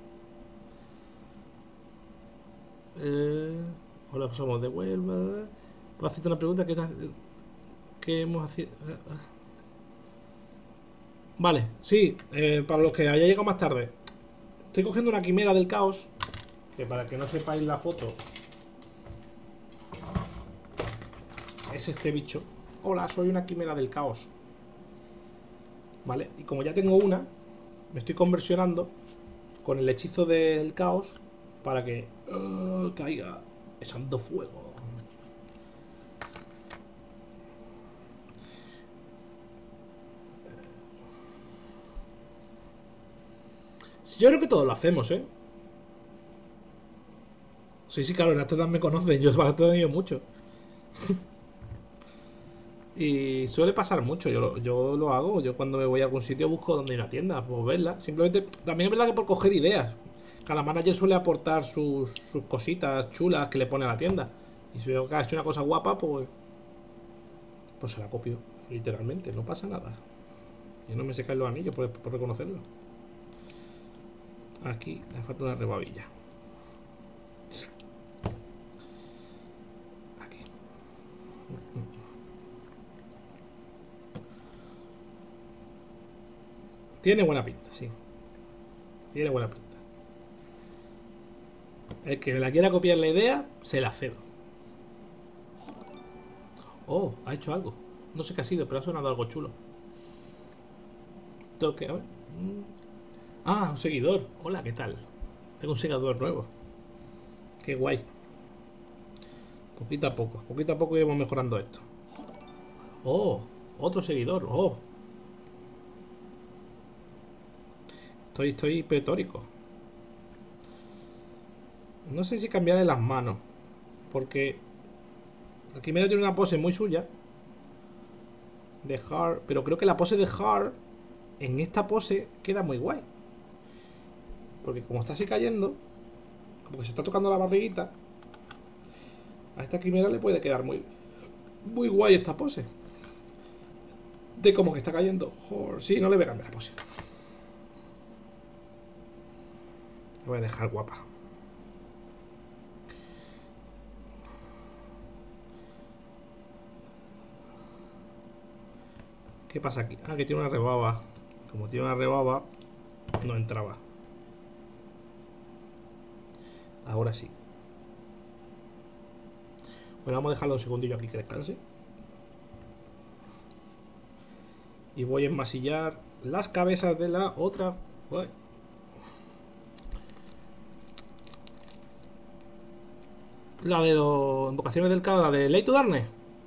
Eh, hola, somos de Huelva. ¿Puedo hacerte una pregunta? ¿Qué, qué hemos hecho? Vale, sí, eh, para los que haya llegado más tarde. Estoy cogiendo una quimera del caos. Que para que no sepáis la foto, es este bicho. Hola, soy una quimera del caos. Vale, y como ya tengo una, me estoy conversionando con el hechizo del caos para que uh, caiga el santo fuego. Yo creo que todos lo hacemos, ¿eh? Sí, sí, claro, en Amsterdam me conocen, yo he tenido mucho. Y suele pasar mucho, yo lo, yo lo hago. Yo cuando me voy a algún sitio busco donde hay una tienda, pues verla. Simplemente, también es verdad que por coger ideas. Cada manager suele aportar sus, sus cositas chulas que le pone a la tienda. Y si veo que ha hecho una cosa guapa, pues pues se la copio, literalmente, no pasa nada. Y no me se caen los anillos por, por reconocerlo. Aquí le falta una rebabilla. Aquí. Tiene buena pinta, sí. Tiene buena pinta. El que me la quiera copiar la idea, se la cedo. Oh, ha hecho algo. No sé qué ha sido, pero ha sonado algo chulo. Toque, a ver. Ah, un seguidor. Hola, ¿qué tal? Tengo un seguidor nuevo. Qué guay. Poquito a poco, poquito a poco iremos mejorando esto. Oh, otro seguidor. Oh. Estoy, estoy pletórico. No sé si cambiarle las manos. Porque aquí me tiene una pose muy suya. De Hard. Pero creo que la pose de Hard en esta pose queda muy guay. Porque como está así cayendo, como que se está tocando la barriguita, a esta quimera le puede quedar muy muy guay esta pose. De como que está cayendo. Joder, sí, no le voy a cambiar la pose. La voy a dejar guapa. ¿Qué pasa aquí? Ah, que tiene una rebaba. Como tiene una rebaba, no entraba. Ahora sí. Bueno, vamos a dejarlo un segundillo aquí que descanse. Y voy a enmasillar las cabezas de la otra. Uy. La de las invocaciones del caos, la de Late to Darkness.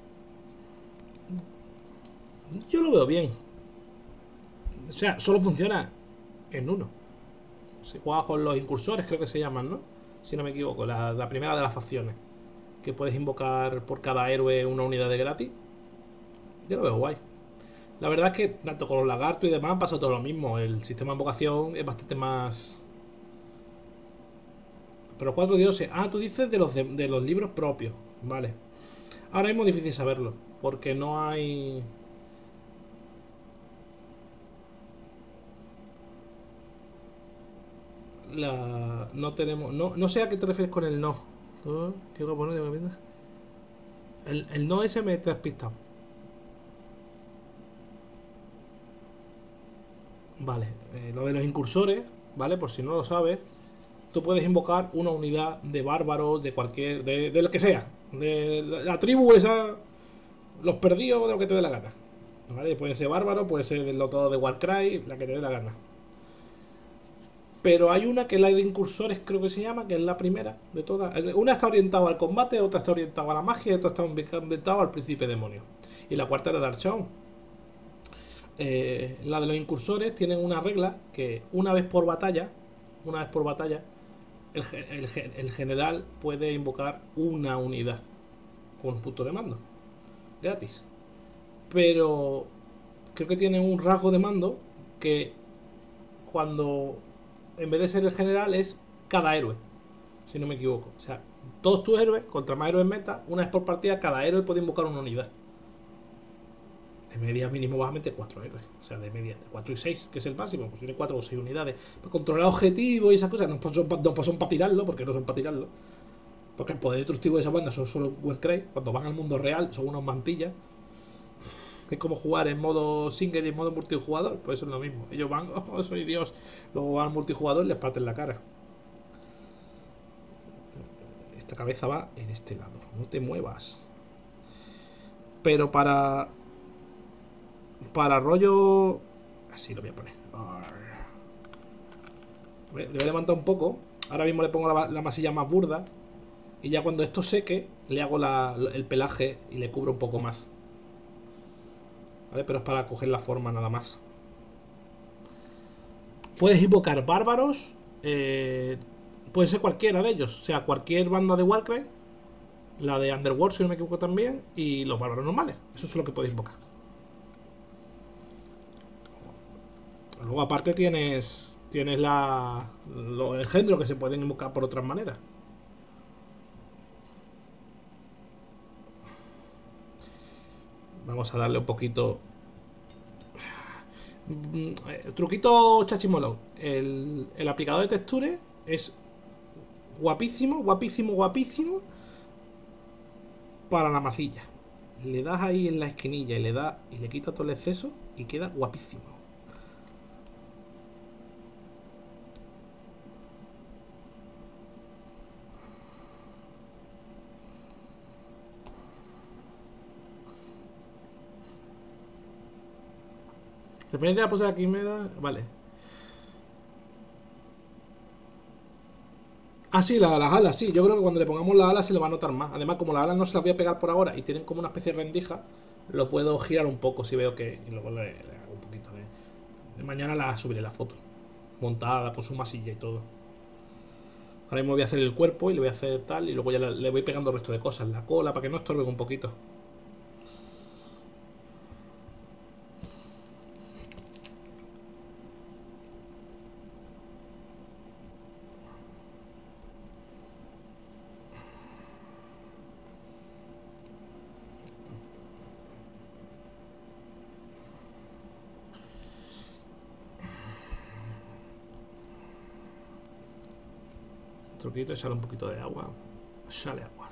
Yo lo veo bien. O sea, solo funciona en uno. Se juega con los incursores, creo que se llaman, ¿no? Si no me equivoco, la, la primera de las facciones. que puedes invocar por cada héroe una unidad de gratis. Yo lo veo guay. La verdad es que tanto con los lagartos y demás pasa todo lo mismo. El sistema de invocación es bastante más... Pero cuatro dioses... Ah, tú dices de los, de, de los libros propios. Vale. Ahora mismo es difícil saberlo, porque no hay... La... No tenemos... No, no sé a qué te refieres con el no. ¿Qué voy a poner? El, el no ese me te has despistado. Vale, eh, lo de los incursores, ¿vale? Por si no lo sabes, tú puedes invocar una unidad de bárbaros, de cualquier... De, de lo que sea. De la, la tribu esa... Los perdidos, de lo que te dé la gana. ¿Vale? Puede ser bárbaro, puede ser el loto de Warcry, la que te dé la gana. Pero hay una que es la de incursores, creo que se llama, que es la primera de todas. Una está orientada al combate, otra está orientada a la magia y otra está orientada al príncipe demonio. Y la cuarta era Dark Shaun. Eh, la de los incursores tienen una regla que una vez por batalla, una vez por batalla, el, el, el general puede invocar una unidad con un punto de mando gratis. Pero creo que tiene un rasgo de mando que cuando en vez de ser el general es cada héroe, si no me equivoco. O sea, todos tus héroes contra más héroes meta, una vez por partida cada héroe puede invocar una unidad. De media mínimo vas a meter cuatro héroes. O sea, de media, de cuatro y seis, que es el máximo. Pues tiene cuatro o seis unidades. Para controlar objetivos y esas cosas, no son, no son para tirarlo, porque no son para tirarlo. Porque el poder destructivo de esa banda son solo Warcry. Cuando van al mundo real son unas mantillas. Es como jugar en modo single y en modo multijugador. Pues eso es lo mismo. Ellos van, oh, soy Dios. Luego van al multijugador y les parten la cara. Esta cabeza va en este lado. No te muevas. Pero para... Para rollo... Así lo voy a poner. Le voy a levantar un poco. Ahora mismo le pongo la, la masilla más burda. Y ya cuando esto seque, le hago la, el pelaje y le cubro un poco más. ¿Vale? Pero es para coger la forma nada más. Puedes invocar bárbaros. Eh, puede ser cualquiera de ellos. O sea, cualquier banda de Warcry. La de Underworld, si no me equivoco también. Y los bárbaros normales. Eso es lo que puedes invocar. Luego aparte tienes... Tienes la... los engendros que se pueden invocar por otras maneras. Vamos a darle un poquito... Truquito chachimolón. El, el aplicador de texturas es guapísimo, guapísimo, guapísimo para la masilla. Le das ahí en la esquinilla y le das y le quitas todo el exceso y queda guapísimo. Referencia a la pose de la quimera. Vale. Ah, sí, la, las alas, sí. Yo creo que cuando le pongamos las alas se le va a notar más. Además, como las alas no se las voy a pegar por ahora y tienen como una especie de rendija, lo puedo girar un poco si veo que... Y luego le, le hago un poquito de... de mañana la subiré la foto. Montada por su masilla y todo. Ahora mismo voy a hacer el cuerpo y le voy a hacer tal. Y luego ya le, le voy pegando el resto de cosas. La cola, para que no estorben un poquito. Truquito, echarle un poquito de agua. Sale agua.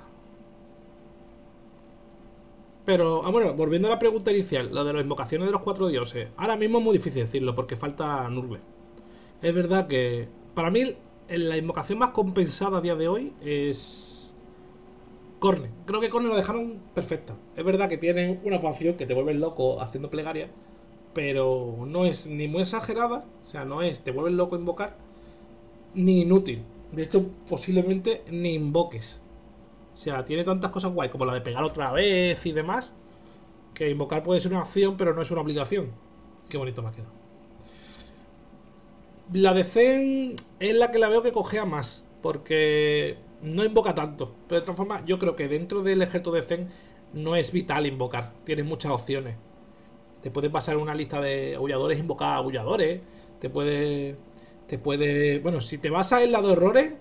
Pero, ah, bueno, volviendo a la pregunta inicial, lo de las invocaciones de los cuatro dioses. Ahora mismo es muy difícil decirlo porque falta Nurgle. Es verdad que para mí la invocación más compensada a día de hoy es Khorne. Creo que Khorne lo dejaron perfecta. Es verdad que tienen una poción que te vuelve loco haciendo plegaria, pero no es ni muy exagerada, o sea, no es te vuelves loco invocar, ni inútil. De hecho, posiblemente ni invoques. O sea, tiene tantas cosas guay como la de pegar otra vez y demás, que invocar puede ser una acción, pero no es una obligación. Qué bonito me ha quedado. La de Zen es la que la veo que cojea más, porque No invoca tanto. Pero de todas formas, yo creo que dentro del ejército de Zen no es vital invocar. Tienes muchas opciones. Te puedes pasar una lista de aulladores, invocar aulladores. Te puede. Te puede. Bueno, si te vas a el lado de horrores,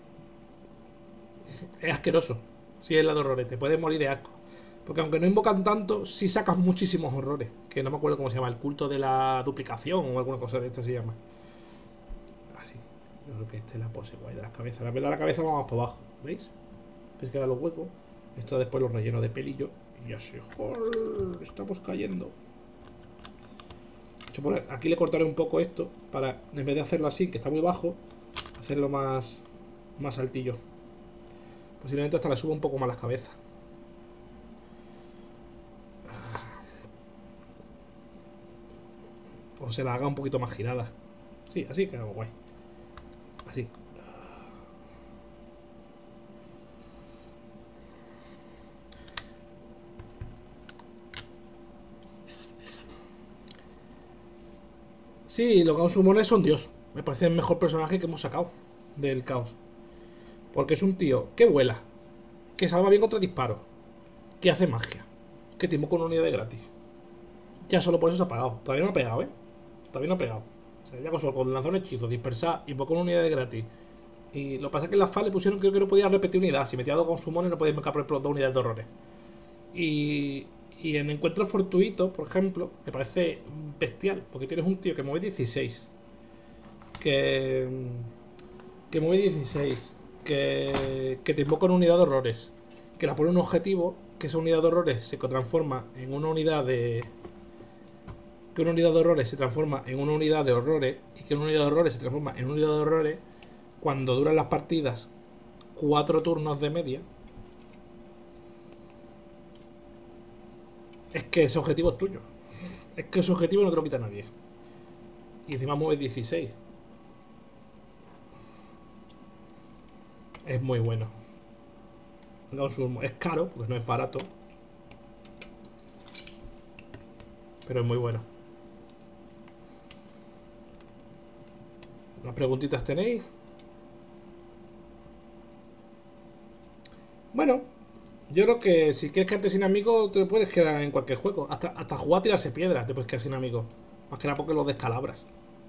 es asqueroso. Si es el lado de horrores, te puedes morir de asco. Porque aunque no invocan tanto, sí sacas muchísimos horrores. Que no me acuerdo cómo se llama, el culto de la duplicación o alguna cosa de esta se llama. Así. Yo creo que esta es la pose guay de las cabezas. La verdad, la cabeza va más para abajo. ¿Veis? ¿Veis que da los huecos? Esto después lo relleno de pelillo. Y así. ¡Jol! Estamos cayendo. Aquí le cortaré un poco esto para, en vez de hacerlo así, que está muy bajo, hacerlo más, más altillo. Posiblemente hasta le suba un poco más las cabezas. O se la haga un poquito más girada. Sí, así queda guay. Así. Sí, los Chaos Summoners son Dios. Me parece el mejor personaje que hemos sacado del caos. Porque es un tío que vuela, que salva bien contra disparos, que hace magia, que te invoca una unidad de gratis. Ya solo por eso se ha pagado. Todavía no ha pegado, ¿eh? Todavía no ha pegado. O sea, ya con solo con lanzar un hechizo, dispersar, invocar una unidad de gratis. Y lo que pasa es que en la F A le pusieron que creo que no podía repetir unidad. Si metía dos con Summoners no podía invocar por ejemplo dos unidades de horrores. Y... Y en encuentros fortuitos, por ejemplo, me parece bestial. Porque tienes un tío que mueve dieciséis. Que... Que mueve dieciséis. Que... Que te invoca una unidad de horrores. Que la pone un objetivo. Que esa unidad de horrores se transforma en una unidad de... Que una unidad de horrores se transforma en una unidad de horrores. Y que una unidad de horrores se transforma en una unidad de horrores. Cuando duran las partidas cuatro turnos de media. Es que ese objetivo es tuyo. Es que ese objetivo no te lo quita nadie. Y encima mueve dieciséis. Es muy bueno. Es caro, porque no es barato. Pero es muy bueno. ¿Unas preguntitas tenéis? Bueno, yo creo que si quieres quedarte sin amigos, te puedes quedar en cualquier juego. Hasta, hasta jugar a tirarse piedras te puedes quedar sin amigos. Más que nada porque los descalabras.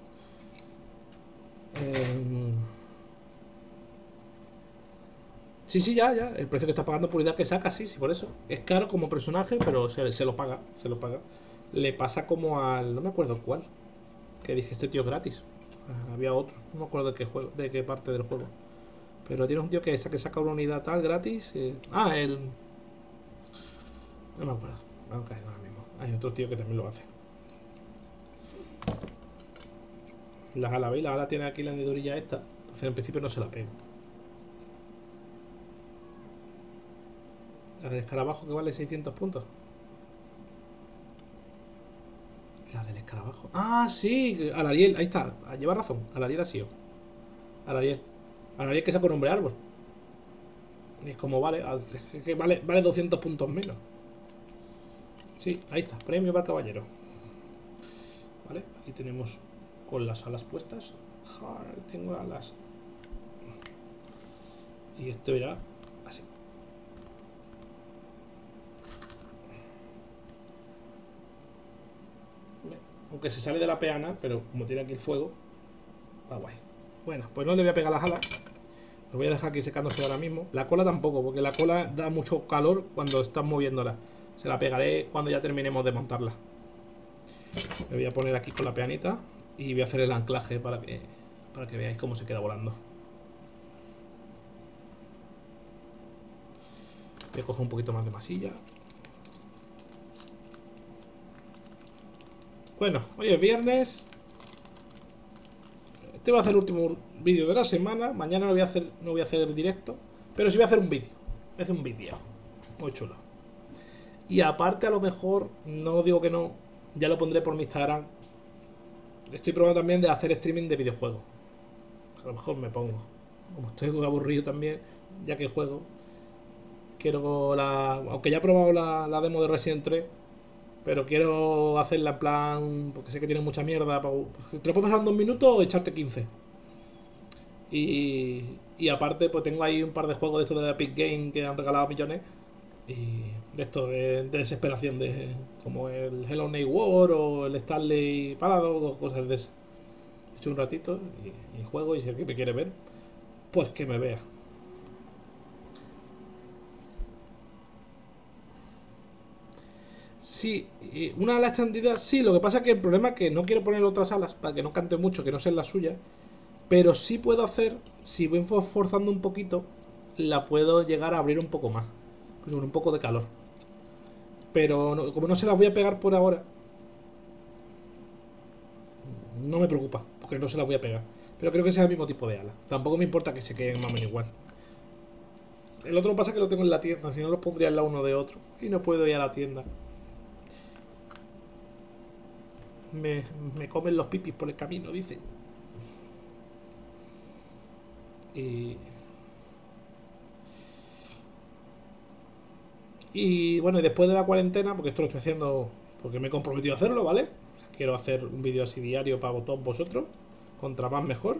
Eh... Sí, sí, ya, ya. El precio que está pagando por unidad que saca, sí, sí, por eso. Es caro como personaje, pero se, se lo paga. Se lo paga. Le pasa como al... No me acuerdo cuál. Que dije, este tío es gratis. Ah, había otro. No me acuerdo de qué juego, de qué parte del juego. Pero tienes un tío que, que saca una unidad tal gratis. Eh... Ah, el... No me acuerdo. Vamos a caer ahora mismo. Hay otro tío que también lo hace. Las alas, ¿veis? La ala tiene aquí la hendidurilla esta. Entonces en principio no se la pega. La del escarabajo que vale seiscientos puntos. La del escarabajo. Ah, sí. Alariel, ahí está. Lleva razón. Alariel ha sido. Alariel. Alariel que saca un hombre árbol. Y es como vale. Es que vale, vale doscientos puntos menos. Sí, ahí está. Premio para el caballero. Vale, aquí tenemos con las alas puestas. Tengo alas. Y esto irá así. Aunque se sale de la peana, pero como tiene aquí el fuego, va guay. Bueno, pues no le voy a pegar las alas. Lo voy a dejar aquí secándose ahora mismo. La cola tampoco, porque la cola da mucho calor cuando estás moviéndola. Se la pegaré cuando ya terminemos de montarla. Me voy a poner aquí con la peanita y voy a hacer el anclaje para que, para que veáis cómo se queda volando. Voy a coger un poquito más de masilla. Bueno, hoy es viernes. Este va a ser el último vídeo de la semana. Mañana no voy a hacer, no voy a hacer directo, pero sí voy a hacer un vídeo. Voy a hacer un vídeo muy chulo. Y aparte, a lo mejor, no digo que no, ya lo pondré por mi Instagram. Estoy probando también de hacer streaming de videojuegos. A lo mejor me pongo. Como estoy aburrido también, ya que juego. Quiero la... Aunque ya he probado la, la demo de Resident tres. Pero quiero hacerla en plan... Porque sé que tiene mucha mierda. Te lo puedes pasar en dos minutos o echarte quince. Y, Y aparte, pues tengo ahí un par de juegos de estos de la Epic Game que han regalado millones. Y de esto de, de desesperación, de como el Hello Neighbor o el Stanley Paradox o cosas de esas. He hecho un ratito y, y juego, y si alguien me quiere ver, pues que me vea. Sí, una ala extendida, sí, lo que pasa es que el problema es que no quiero poner otras alas para que no cante mucho, que no sean las suyas. Pero sí puedo hacer, si voy forzando un poquito, la puedo llegar a abrir un poco más, con un poco de calor. Pero no, como no se las voy a pegar por ahora, no me preocupa, porque no se las voy a pegar. Pero creo que sea el mismo tipo de ala. Tampoco me importa que se queden más o menos igual. El otro pasa que lo tengo en la tienda, si no los pondría en la uno de otro. Y no puedo ir a la tienda. Me, me comen los pipis por el camino, dice. Y... Y bueno, y después de la cuarentena, porque esto lo estoy haciendo porque me he comprometido a hacerlo, ¿vale? O sea, quiero hacer un vídeo así diario para todos vosotros. Contra más mejor.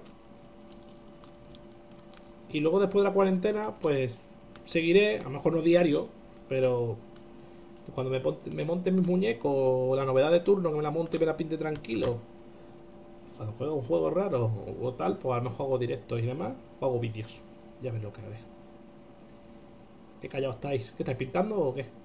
Y luego después de la cuarentena, pues seguiré, a lo mejor no diario, pero cuando me, ponte, me monte mis muñecos o la novedad de turno, que me la monte y me la pinte tranquilo. Cuando juego un juego raro o, o tal, pues a lo mejor hago directos y demás, o hago vídeos. Ya ves lo que haré. ¿Qué callados estáis? ¿Qué estáis pintando o qué?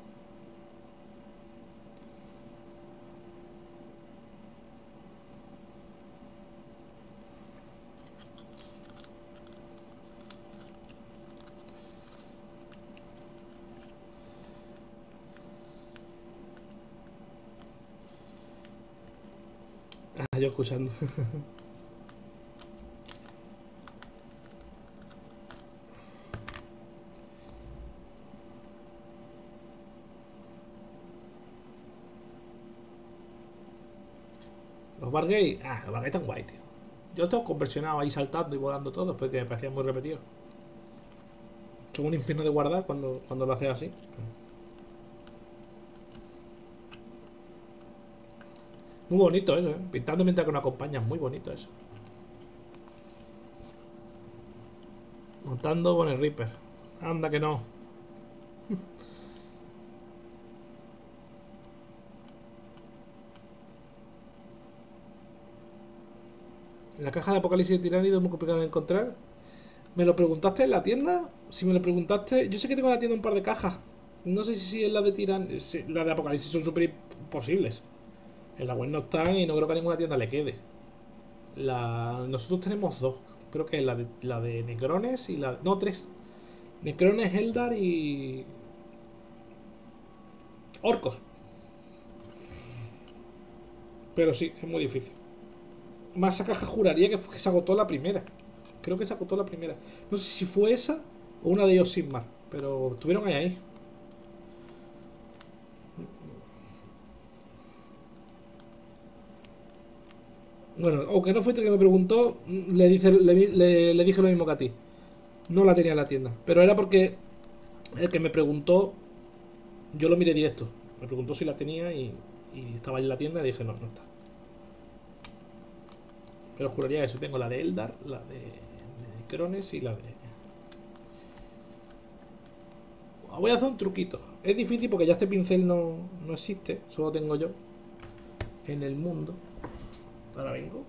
Ah, yo escuchando. Los Bargay, ah, los Bargay están guay, tío. Yo tengo conversionado ahí saltando y volando todo, porque me parecía muy repetido. Son un infierno de guardar cuando, cuando lo haces así. Muy bonito eso, ¿eh? Pintando mientras que nos acompañas, muy bonito eso. Montando con el Reaper. Anda que no. La caja de Apocalipsis de Tiránido es muy complicado de encontrar. ¿Me lo preguntaste en la tienda? Si me lo preguntaste... Yo sé que tengo en la tienda un par de cajas. No sé si es la de Tiránido... Sí, la de Apocalipsis son súper imposibles. En la web no están y no creo que a ninguna tienda le quede. La... Nosotros tenemos dos. Creo que es la de, la de Necrones y la... No, tres. Necrones, Eldar y... Orcos. Pero sí, es muy difícil. Más esa caja juraría que, que se agotó la primera. Creo que se agotó la primera. No sé si fue esa o una de ellos sin más. Pero estuvieron ahí ahí. Bueno, aunque no fuiste el que me preguntó, le, dice, le, le, le dije lo mismo que a ti. No la tenía en la tienda. Pero era porque el que me preguntó, yo lo miré directo. Me preguntó si la tenía y, y estaba en la tienda y dije no, no está. Pero juraría eso. Tengo la de Eldar, la de, de Crones y la de... Voy a hacer un truquito. Es difícil porque ya este pincel no, no existe. Solo tengo yo en el mundo. Ahora vengo.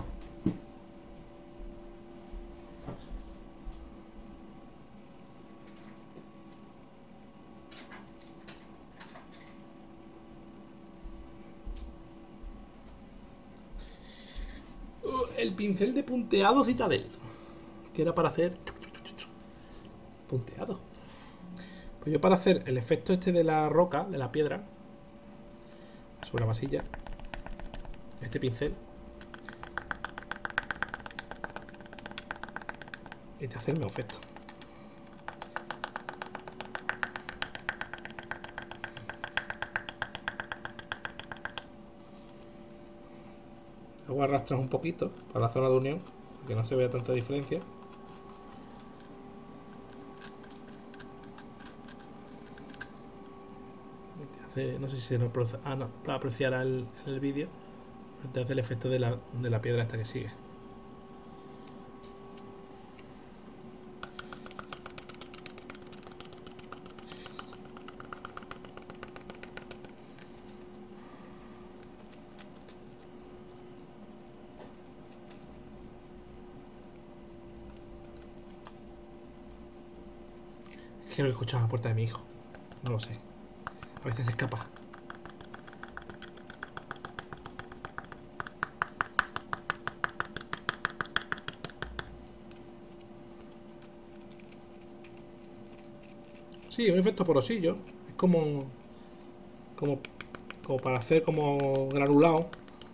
El pincel de punteado Citadel, que era para hacer punteado. Pues yo para hacer el efecto este de la roca, de la piedra sobre la masilla, este pincel, y te hace el mismo efecto. Luego arrastras un poquito para la zona de unión, que no se vea tanta diferencia. Hace, no sé si se nos produce, ah, no, para apreciar el, el vídeo, te hace el efecto de la, de la piedra esta que sigue. Creo que he escuchado la puerta de mi hijo. No lo sé. A veces se escapa. Sí, un efecto porosillo. Es como... Como... Como para hacer como granulado.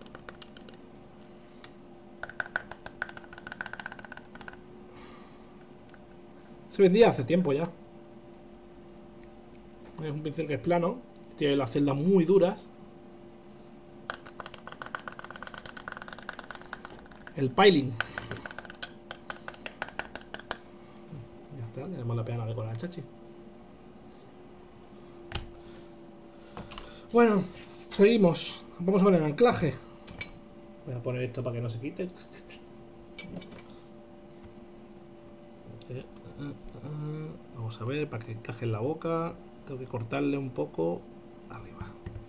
Se vendía hace tiempo ya. Es un pincel que es plano. Tiene las celdas muy duras. El piling. Ya está, tenemos la pena de colar, chachi. Bueno, seguimos. Vamos con el anclaje. Voy a poner esto para que no se quite. Vamos a ver, para que encaje en la boca. Tengo que cortarle un poco arriba.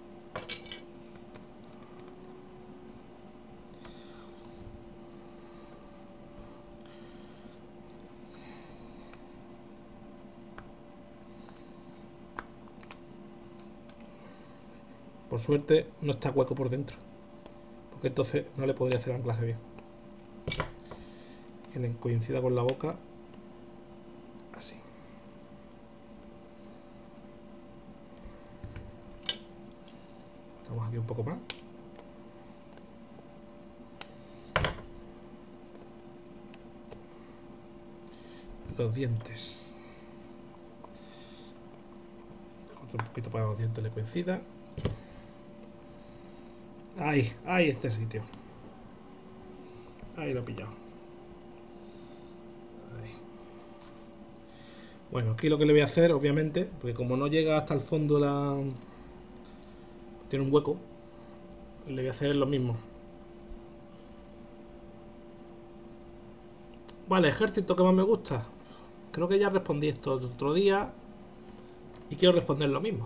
Por suerte no está hueco por dentro, porque entonces no le podría hacer anclaje bien. Que le coincida con la boca. Así. Estamos aquí un poco más. Los dientes. Otro poquito para los dientes le coincida. Ahí, ahí este sitio. Ahí lo he pillado. Ahí. Bueno, aquí lo que le voy a hacer, obviamente, porque como no llega hasta el fondo la... Tiene un hueco. Le voy a hacer lo mismo. Vale, ejército que más me gusta. Creo que ya respondí esto el otro día. Y quiero responder lo mismo.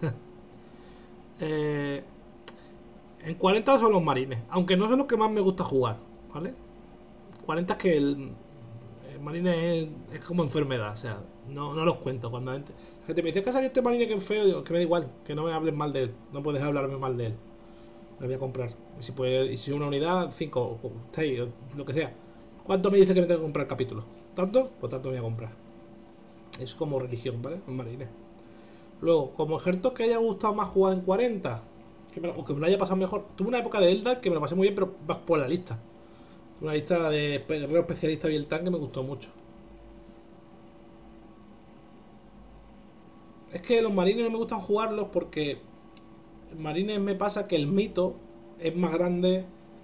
eh... En cuarenta son los marines, aunque no son los que más me gusta jugar, ¿vale? cuarenta es que el, el marine es, es como enfermedad, o sea, no, no los cuento. Cuando la gente, la gente me dice que ha salido este marine que es feo, digo, que me da igual, que no me hablen mal de él, no puedes hablarme mal de él. Lo voy a comprar. Y si, puede, y si una unidad, cinco, seis, lo que sea. ¿Cuánto me dice que me tengo que comprar el capítulo? ¿Tanto? Pues tanto me voy a comprar. Es como religión, ¿vale? Un marine. Luego, como ejército que haya gustado más jugar en cuarenta... Que me, o que me lo haya pasado mejor. Tuve una época de Eldar que me lo pasé muy bien, pero vas por la lista. Una lista de guerrero especialista y el tanque me gustó mucho. Es que los marines no me gustan jugarlos porque marines me pasa que el mito es más grande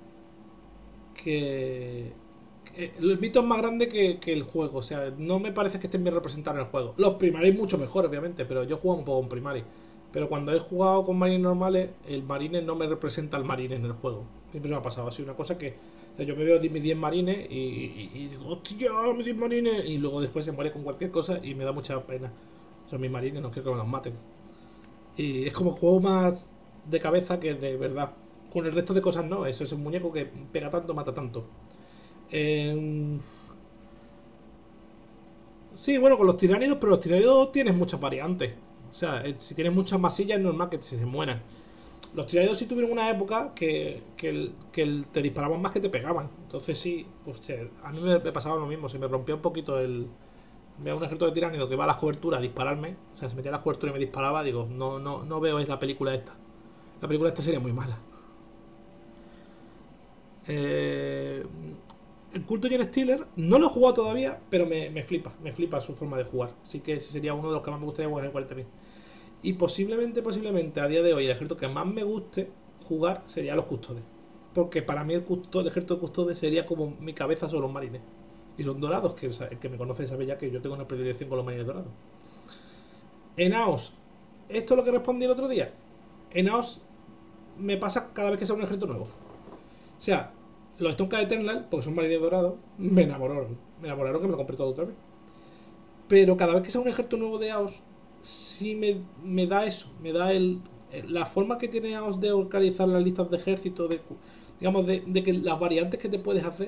que... que el mito es más grande que, que el juego. O sea, no me parece que estén bien representados en el juego. Los primaris mucho mejor, obviamente, pero yo juego un poco con primaris. Pero cuando he jugado con marines normales, el marine no me representa al marine en el juego. Siempre me ha pasado así, una cosa que o sea, yo me veo mis diez marines y, y, y digo, hostia, mis diez marines, y luego después se muere con cualquier cosa y me da mucha pena. Son mis marines, no quiero que me los maten. Y es como juego más de cabeza que de verdad. Con el resto de cosas no, eso es un muñeco que pega tanto, mata tanto. Eh... Sí, bueno, con los tiránidos, pero los tiránidos tienen muchas variantes. O sea, si tienes muchas masillas es normal que se mueran. Los tiránidos sí tuvieron una época que, que, el, que el, te disparaban más que te pegaban. Entonces sí, pues a mí me, me pasaba lo mismo. Se me rompía un poquito el... Veo un ejército de tiránidos que va a las coberturas a dispararme. O sea, se metía a la cobertura y me disparaba. Digo, no, no, no veo es la película esta. La película esta sería muy mala. Eh... El culto Gen Stealer no lo he jugado todavía, pero me, me flipa, me flipa su forma de jugar. Así que ese sería uno de los que más me gustaría jugar en cuarenta mil. Y posiblemente, posiblemente, a día de hoy, el ejército que más me guste jugar sería los custodes. Porque para mí el, custodes, el ejército de custodes sería como mi cabeza sobre los marines. Y son dorados, que el que me conoce sabe ya que yo tengo una predilección con los marines dorados. En A O S, esto es lo que respondí el otro día. En A O S me pasa cada vez que sale un ejército nuevo. O sea, los Stonka de Tenlal, porque son marines dorados, me enamoraron. Me enamoraron que me lo compré todo otra vez. Pero cada vez que sale un ejército nuevo de A O S, sí me, me da eso. Me da el, la forma que tiene A O S de organizar las listas de ejércitos, de, digamos, de, de que las variantes que te puedes hacer,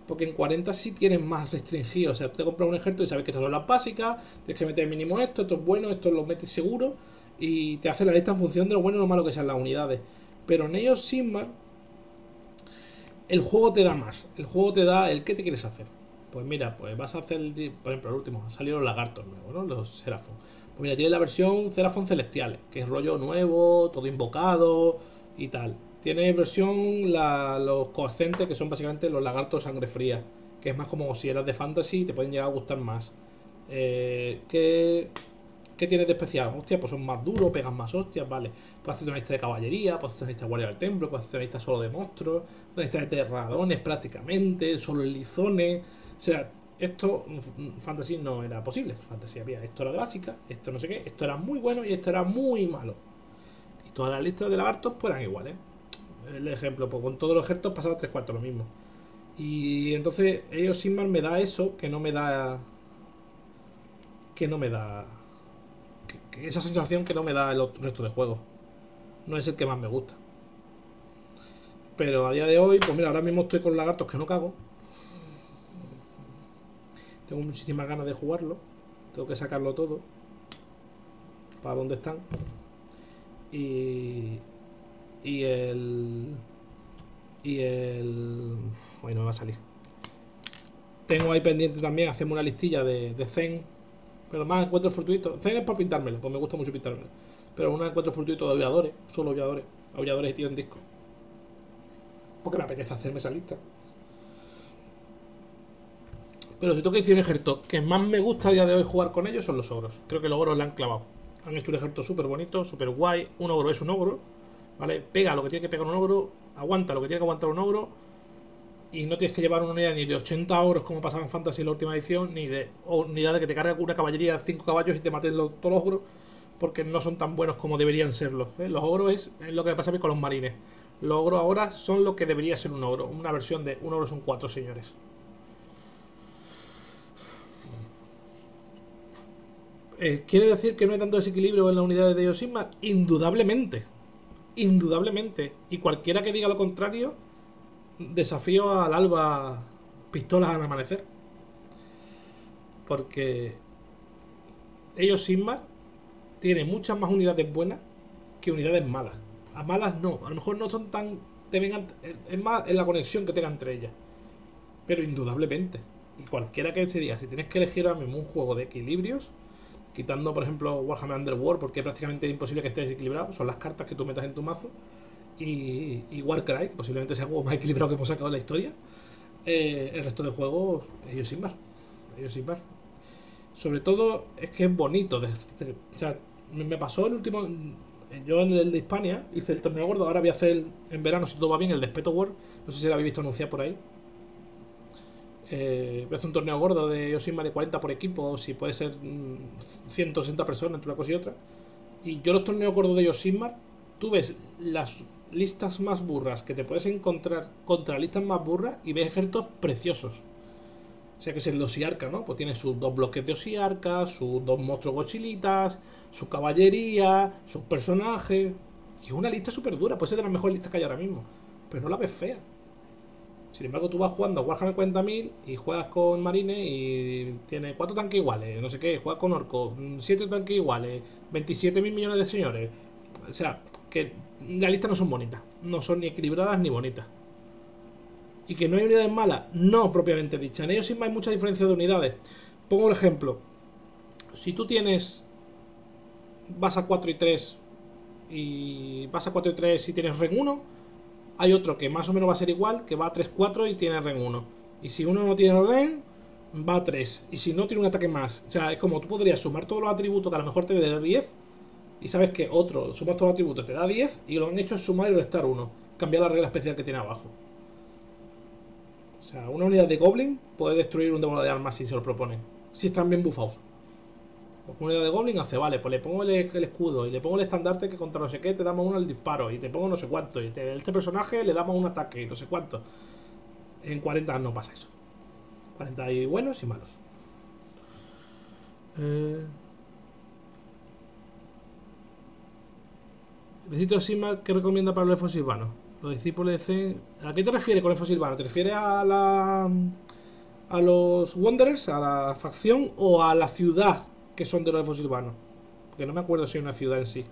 Porque en cuarenta sí tienes más restringido. O sea, tú te compras un ejército y sabes que estas son las básicas. Tienes que meter mínimo esto, esto es bueno, esto lo metes seguro. Y te hace la lista en función de lo bueno y lo malo que sean las unidades. Pero en ellos Sigmar, el juego te da más. El juego te da el qué te quieres hacer. Pues mira, pues vas a hacer, por ejemplo, el último, han salido los lagartos nuevos, ¿no? Los Seraphon. Pues mira, tiene la versión Seraphon Celestiales, que es rollo nuevo, todo invocado y tal. Tiene versión la, los coascentes, que son básicamente los lagartos sangre fría, que es más como si eras de fantasy y te pueden llegar a gustar más. Eh, ¿qué, ¿Qué tienes de especial? Hostia, pues son más duros, pegan más hostias, vale. Puedes hacer una lista de caballería, puedes hacer una lista de guardia del templo, puedes hacer una lista solo de monstruos, una lista de terradones prácticamente, solo lizones. O sea, esto, fantasy no era posible. Fantasy había, esto era de básica, esto no sé qué, esto era muy bueno y esto era muy malo. Y todas las listas de lagartos pues eran iguales. El ejemplo, pues con todos los ejércitos pasaba tres cuartos lo mismo. Y entonces ellos Sigmar me da eso que no me da. Que no me da. Que, que esa sensación que no me da el resto de juegos. No es el que más me gusta. Pero a día de hoy, pues mira, ahora mismo estoy con lagartos que no cago. Tengo muchísimas ganas de jugarlo. Tengo que sacarlo todo. Para dónde están. Y. Y el. Y el. Bueno, me va a salir. Tengo ahí pendiente también hacerme una listilla de, de Zen. Pero más encuentros fortuitos. Zen es para pintármelo, pues me gusta mucho pintármelo. Pero un encuentro fortuito de aulladores. Solo aulladores. Aulladores y tío en disco. Porque me apetece hacerme esa lista. Pero si tengo que decir un ejército que más me gusta a día de hoy jugar con ellos son los ogros. Creo que los ogros le han clavado. Han hecho un ejército súper bonito, súper guay. Un ogro es un ogro, ¿vale? Pega lo que tiene que pegar un ogro, aguanta lo que tiene que aguantar un ogro. Y no tienes que llevar una unidad ni de ochenta ogros como pasaba en Fantasy en la última edición, ni de unidad de que te cargue una caballería de cinco caballos y te maten los, todos los ogros, porque no son tan buenos como deberían serlo. ¿eh? Los ogros es, es lo que pasa a mí con los marines. Los ogros ahora son lo que debería ser un ogro. Una versión de un ogro son cuatro señores. Eh, ¿Quiere decir que no hay tanto desequilibrio en las unidades de Yoshima? Indudablemente. Indudablemente. Y cualquiera que diga lo contrario, desafío al alba pistolas al amanecer. Porque ellos Sigmar tiene muchas más unidades buenas que unidades malas. A malas no, a lo mejor no son tan. Te vengan, es más en la conexión que tenga entre ellas. Pero indudablemente. Y cualquiera que se diga, si tienes que elegir ahora mismo un juego de equilibrios, quitando por ejemplo Warhammer Underworld, porque es prácticamente imposible que esté desequilibrado, son las cartas que tú metas en tu mazo. Y, y Warcry, que posiblemente sea el juego más equilibrado que hemos sacado en la historia. Eh, el resto de juegos, ellos sin más. Ellos sin más. Sobre todo es que es bonito. De, de, o sea, me, me pasó el último. Yo en el de Hispania hice el torneo gordo. Ahora voy a hacer el, en verano, si todo va bien, el de Speto World. No sé si lo habéis visto anunciar por ahí. Eh, voy a hacer un torneo gordo de Yoshima de cuarenta por equipo. Si puede ser mmm, ciento sesenta personas entre una cosa y otra. Y yo los torneos gordos de Yoshima, tú ves las listas más burras que te puedes encontrar contra listas más burras y ves ejércitos preciosos. O sea que es el de Osiarca, ¿no? Pues tiene sus dos bloques de Osiarca, sus dos monstruos gochilitas, su caballería, sus personajes. Y es una lista súper dura, puede ser de las mejores listas que hay ahora mismo. Pero no la ves fea. Sin embargo, tú vas jugando a Warhammer cuarenta mil y juegas con marines y tiene cuatro tanques iguales, no sé qué, juegas con orcos, siete tanques iguales, veintisiete mil millones de señores. O sea, que las listas no son bonitas, no son ni equilibradas ni bonitas. ¿Y que no hay unidades malas? No, propiamente dicha. En ellos sí hay mucha diferencia de unidades. Pongo el ejemplo. Si tú tienes... Vas a cuatro y tres y vas a cuatro y tres y tienes Ren uno, hay otro que más o menos va a ser igual, que va a tres cuatro y tiene Ren uno. Y si uno no tiene Ren, va a tres. Y si no, tiene un ataque más. O sea, es como tú podrías sumar todos los atributos que a lo mejor te dé diez. Y sabes que otro, sumas todos los atributos, te da diez. Y lo que han hecho es sumar y restar uno. Cambiar la regla especial que tiene abajo. O sea, una unidad de Goblin puede destruir un devorador de armas si se lo proponen. Si están bien bufados. Porque una unidad de Goblin hace, vale, pues le pongo el, el escudo y le pongo el estandarte que contra no sé qué te damos uno al disparo. Y te pongo no sé cuánto. Y te, este personaje le damos un ataque y no sé cuánto. En cuarenta no pasa eso. cuarenta hay buenos y malos. Eh... Necesito Sigmar, ¿qué recomienda para los elfos silvanos? Los discípulos de Zen. ¿A qué te refieres con elfos silvanos? ¿Te refieres a la. a los Wanderers, a la facción o a la ciudad que son de los elfos silvanos? Porque no me acuerdo si hay una ciudad en sí.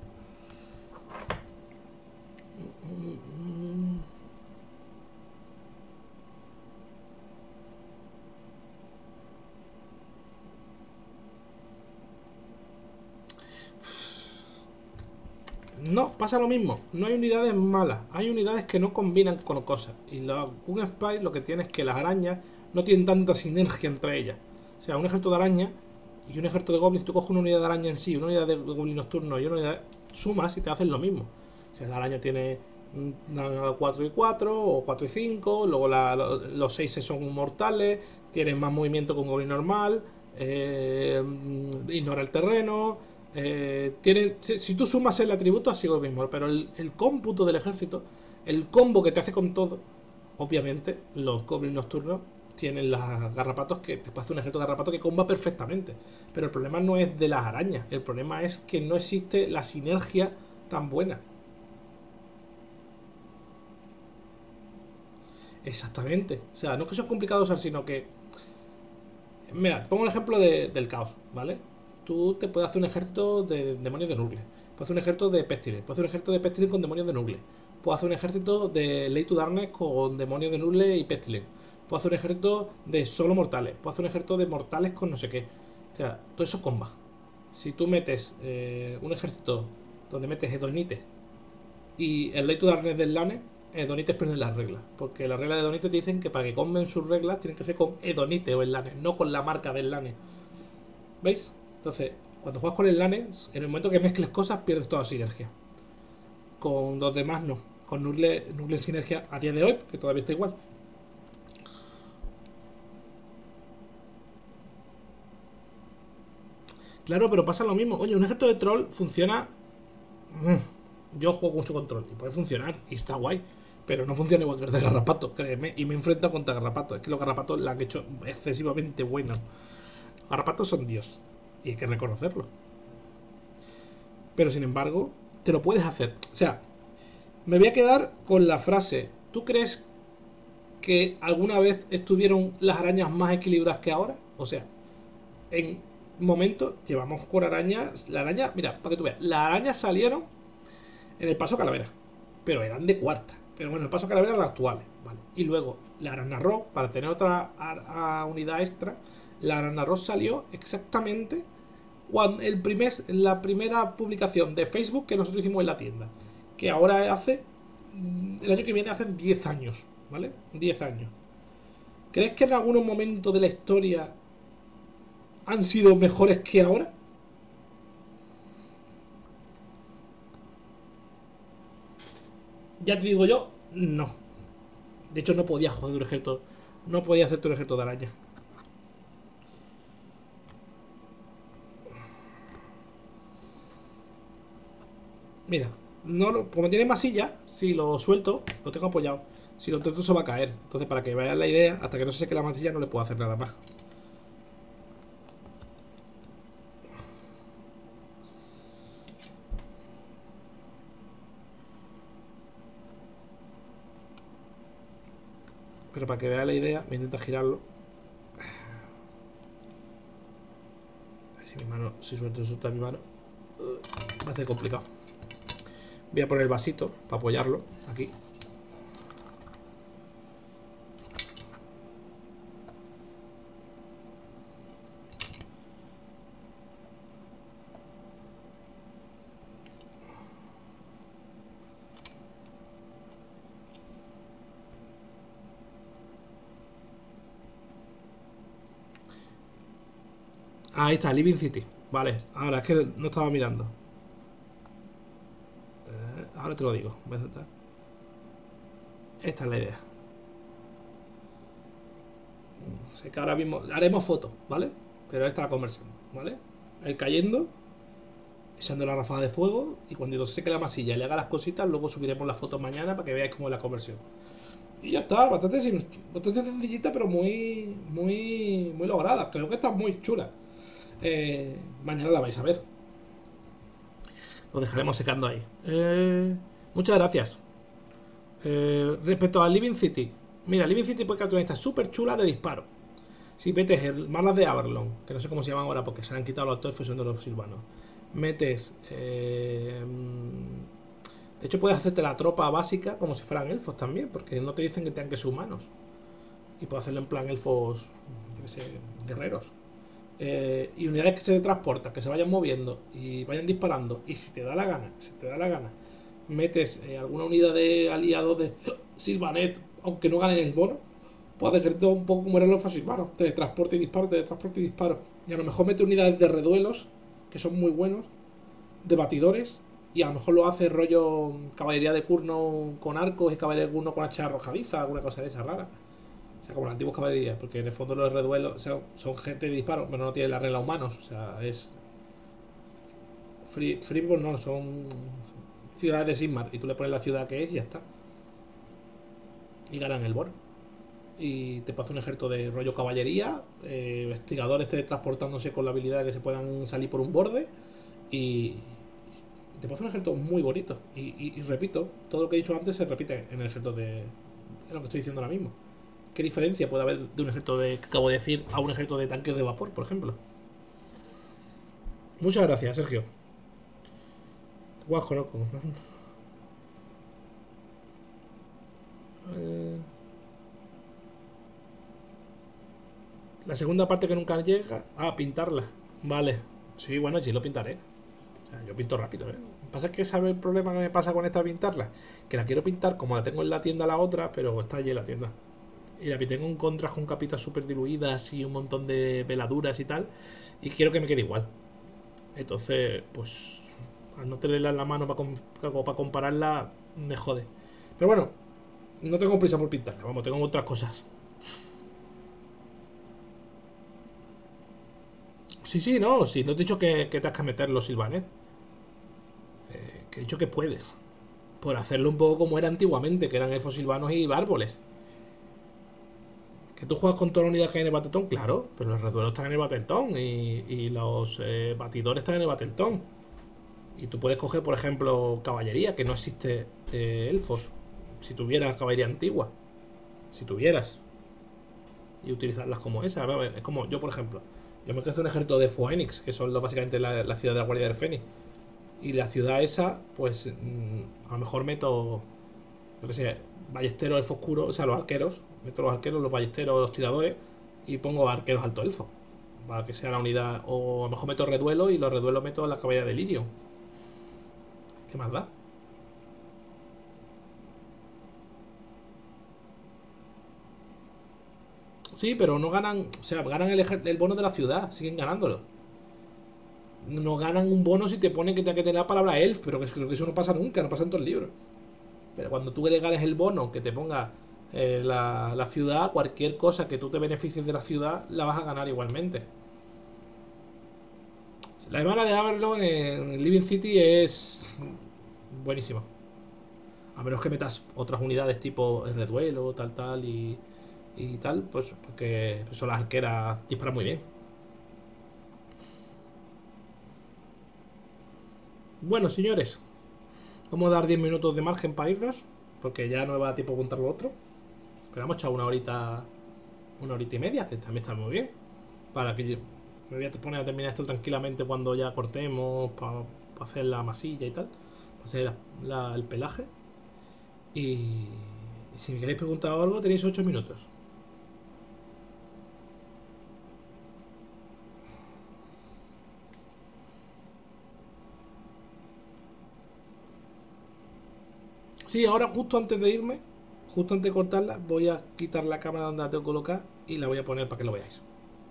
No, pasa lo mismo. No hay unidades malas. Hay unidades que no combinan con cosas. Y la Gun Spy lo que tiene es que las arañas no tienen tanta sinergia entre ellas. O sea, un ejército de araña y un ejército de goblins, tú coges una unidad de araña en sí, una unidad de goblin nocturno y una unidad, sumas y te hacen lo mismo. O sea, la araña tiene cuatro y cuatro o cuatro y cinco, luego la, los seis son mortales, tienen más movimiento que un goblin normal, eh, ignora el terreno. Eh, tiene, si, si tú sumas el atributo, ha sido lo mismo, pero el, el cómputo del ejército, el combo que te hace con todo, obviamente, los goblins nocturnos tienen las garrapatos que te puede hacer un ejército de garrapatos que comba perfectamente. Pero el problema no es de las arañas, el problema es que no existe la sinergia tan buena. Exactamente. O sea, no es que sea complicado usar, sino que. Mira, pongo un ejemplo de, del caos, ¿vale? Tú te puedes hacer un ejército de demonios de Nurgle. Puedes hacer un ejército de Pestilence. Puedes hacer un ejército de Pestilence con demonios de Nurgle. Puedes hacer un ejército de Late to Darkness con demonios de Nurgle y Pestilence. Puedes hacer un ejército de solo mortales. Puedes hacer un ejército de mortales con no sé qué. O sea, todo eso comba. Si tú metes eh, un ejército donde metes Hedonite y el Late to Darkness del Lane, Hedonite pierde las reglas. Porque las reglas de Hedonite te dicen que para que comben sus reglas tienen que ser con Hedonite o el Lane, no con la marca del Lane. ¿Veis? Entonces, cuando juegas con el Lane, en el momento que mezcles cosas, pierdes toda sinergia. Con los demás no. Con Nurgle, Nurgle en sinergia a día de hoy, que todavía está igual. Claro, pero pasa lo mismo. Oye, un ejército de troll funciona. Yo juego mucho control y puede funcionar y está guay. Pero no funciona igual que el de garrapatos, créeme. Y me enfrento contra garrapatos. Es que los garrapatos la han hecho excesivamente buenos. Los garrapatos son Dios. Y hay que reconocerlo. Pero sin embargo, te lo puedes hacer. O sea, me voy a quedar con la frase. ¿Tú crees que alguna vez estuvieron las arañas más equilibradas que ahora? O sea, en momentos llevamos con arañas. La araña, mira, para que tú veas, las arañas salieron en el paso calavera. Pero eran de cuarta. Pero bueno, el paso calavera eran las actuales, ¿vale? Y luego, la Aranarro, para tener otra a, a unidad extra, la Aranarro salió exactamente cuando el primer, la primera publicación de Facebook que nosotros hicimos en la tienda. Que ahora hace. El año que viene hacen diez años, ¿vale? diez años. ¿Crees que en algunos momentos de la historia han sido mejores que ahora? Ya te digo yo, no. De hecho, no podía jugar un ejército. No podía hacerte un ejército de araña. Mira, no lo, como tiene masilla, si lo suelto, lo tengo apoyado. Si lo suelto se va a caer. Entonces, para que vean la idea, hasta que no se seque la masilla no le puedo hacer nada más. Pero para que vea la idea, me intenta girarlo. A ver si mi mano, si suelto suelta mi mano, va a ser complicado. Voy a poner el vasito para apoyarlo aquí. Ahí está, Living City. Vale, ahora es que no estaba mirando. Eh, ahora te lo digo. Voy a aceptar. Esta es la idea. Sé que ahora mismo haremos fotos, ¿vale? Pero esta es la conversión, ¿vale? El cayendo, echando la ráfaga de fuego. Y cuando se seque la masilla y le haga las cositas, luego subiremos las fotos mañana para que veáis cómo es la conversión. Y ya está, bastante, bastante sencillita, pero muy, muy, muy lograda. Creo que está muy chula. Eh, mañana la vais a ver. Lo dejaremos secando ahí. Eh, muchas gracias. Eh, respecto a Living City, mira, Living City puede capturar esta súper chula de disparo. Si metes el Malas de Averlon, que no sé cómo se llaman ahora porque se han quitado los elfos y son de los silvanos, metes. Eh, de hecho, puedes hacerte la tropa básica como si fueran elfos también, porque no te dicen que tengan que ser humanos. Y puedes hacerlo en plan elfos, yo qué sé, guerreros. Eh, y unidades que se transportan, que se vayan moviendo y vayan disparando. Y si te da la gana, si te da la gana, metes eh, alguna unidad de aliados de Sylvaneth, aunque no ganen el bono, puedes hacer todo un poco como eran los silvanos: teletransporte y disparo, teletransporte y disparo. Y a lo mejor mete unidades de reduelos, que son muy buenos, de batidores, y a lo mejor lo hace rollo caballería de curno con arcos y caballería de curno con hacha arrojadiza, alguna cosa de esa rara. O sea, como las antiguas caballerías, porque en el fondo los reduelos, o sea, son gente de disparo, pero no tienen la regla humanos. O sea, es. Free, Freeborn no, son ciudades de Sigmar, y tú le pones la ciudad que es y ya está. Y ganan el bono. Y te pasa un ejército de rollo caballería, eh, investigadores transportándose con la habilidad de que se puedan salir por un borde. Y te pasa un ejército muy bonito. Y, y, y repito, todo lo que he dicho antes se repite en el ejército de. En lo que estoy diciendo ahora mismo. ¿Qué diferencia puede haber de un ejército de, que acabo de decir, a un ejército de tanques de vapor, por ejemplo? Muchas gracias, Sergio. Guasco, loco. Eh... La segunda parte que nunca llega. Ah, pintarla. Vale. Sí, bueno, sí lo pintaré. O sea, yo pinto rápido, ¿eh? Lo que pasa es que, ¿sabe el problema que me pasa con esta pintarla? Que la quiero pintar como la tengo en la tienda la otra, pero está allí en la tienda. Y la pinté con contras, con capitas súper diluidas y un montón de veladuras y tal. Y quiero que me quede igual. Entonces, pues, al no tenerla en la mano para, com para compararla, me jode. Pero bueno, no tengo prisa por pintarla. Vamos, tengo otras cosas. Sí, sí, no, sí, no te he dicho que, que tengas que meter los Sylvaneth. Eh, que he dicho que puedes. Por hacerlo un poco como era antiguamente, que eran elfos silvanos y árboles. ¿Que tú juegas con toda la unidad que hay en el Battletome? Claro, pero los reduelos están en el Battletome y, y los eh, batidores están en el Battletome. Y tú puedes coger, por ejemplo, caballería, que no existe eh, elfos. Si tuvieras caballería antigua. Si tuvieras. Y utilizarlas como esa. Es como yo, por ejemplo. Yo me creo un ejército de Phoenix, que son básicamente la, la ciudad de la Guardia del Fénix. Y la ciudad esa, pues mmm, a lo mejor meto, yo que sé, ballesteros elfo oscuro, o sea, los arqueros. Meto los arqueros, los ballesteros, los tiradores. Y pongo arqueros alto elfo. Para que sea la unidad. O a lo mejor meto reduelo y los reduelos meto en la caballería de Lirio. ¿Qué más da? Sí, pero no ganan. O sea, ganan el, el bono de la ciudad. Siguen ganándolo. No ganan un bono si te ponen que te que tener la palabra elf. Pero que, creo que eso no pasa nunca. No pasa en todo el libro. Pero cuando tú le ganes el bono que te ponga eh, la, la ciudad, cualquier cosa que tú te beneficies de la ciudad, la vas a ganar igualmente. La hermana de Averlon en Living City es buenísima. A menos que metas otras unidades tipo el reduelo, tal, tal y, y tal, pues porque son las arqueras, disparan muy bien. Bueno, señores, vamos a dar diez minutos de margen para irnos, porque ya no me va a dar tiempo a contar lo otro. Pero hemos echado una horita, una horita y media, que también está muy bien. Para que me voy a poner a terminar esto tranquilamente cuando ya cortemos, para pa hacer la masilla y tal, para hacer la, la, el pelaje. Y, y si me queréis preguntar algo, tenéis ocho minutos. Sí, ahora justo antes de irme, justo antes de cortarla, voy a quitar la cámara donde la tengo que colocar y la voy a poner para que lo veáis.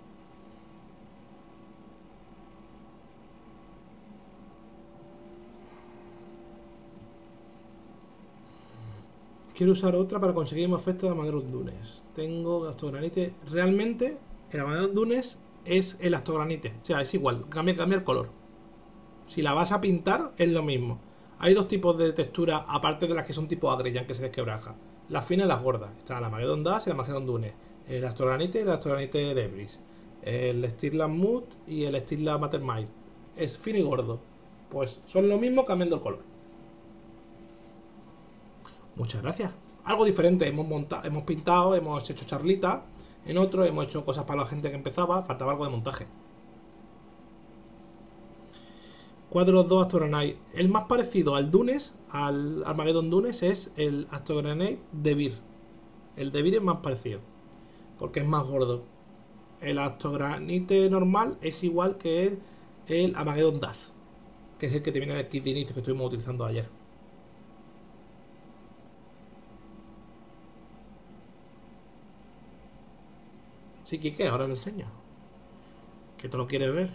Quiero usar otra para conseguir más efecto de Amadron Dunes. Tengo Astogranite. Realmente, el Amadron Dunes es el Astogranite. O sea, es igual, cambia, cambia el color. Si la vas a pintar, es lo mismo. Hay dos tipos de textura, aparte de las que son tipo Agrellan, que se desquebraja. Las finas y las gordas. Está la Magedon Das y la Magedon Dunes. El Astogranite y el Astogranite Debris. El Stirland Mood y el Stirland Mattermind. Es fino y gordo. Pues son lo mismo cambiando el color. Muchas gracias. Algo diferente, hemos montado, hemos pintado, hemos hecho charlita. En otro hemos hecho cosas para la gente que empezaba. Faltaba algo de montaje. ¿Cuál de los dos Astogranite? El más parecido al Dunes, al Armageddon Dunes, es el Astogranite de Vir. El de Vir es más parecido, porque es más gordo. El Astogranite normal es igual que el, el Armageddon Dash, que es el que te viene en el kit de inicio que estuvimos utilizando ayer. Sí, Kike, ahora lo enseño. ¿Que tú lo quieres ver?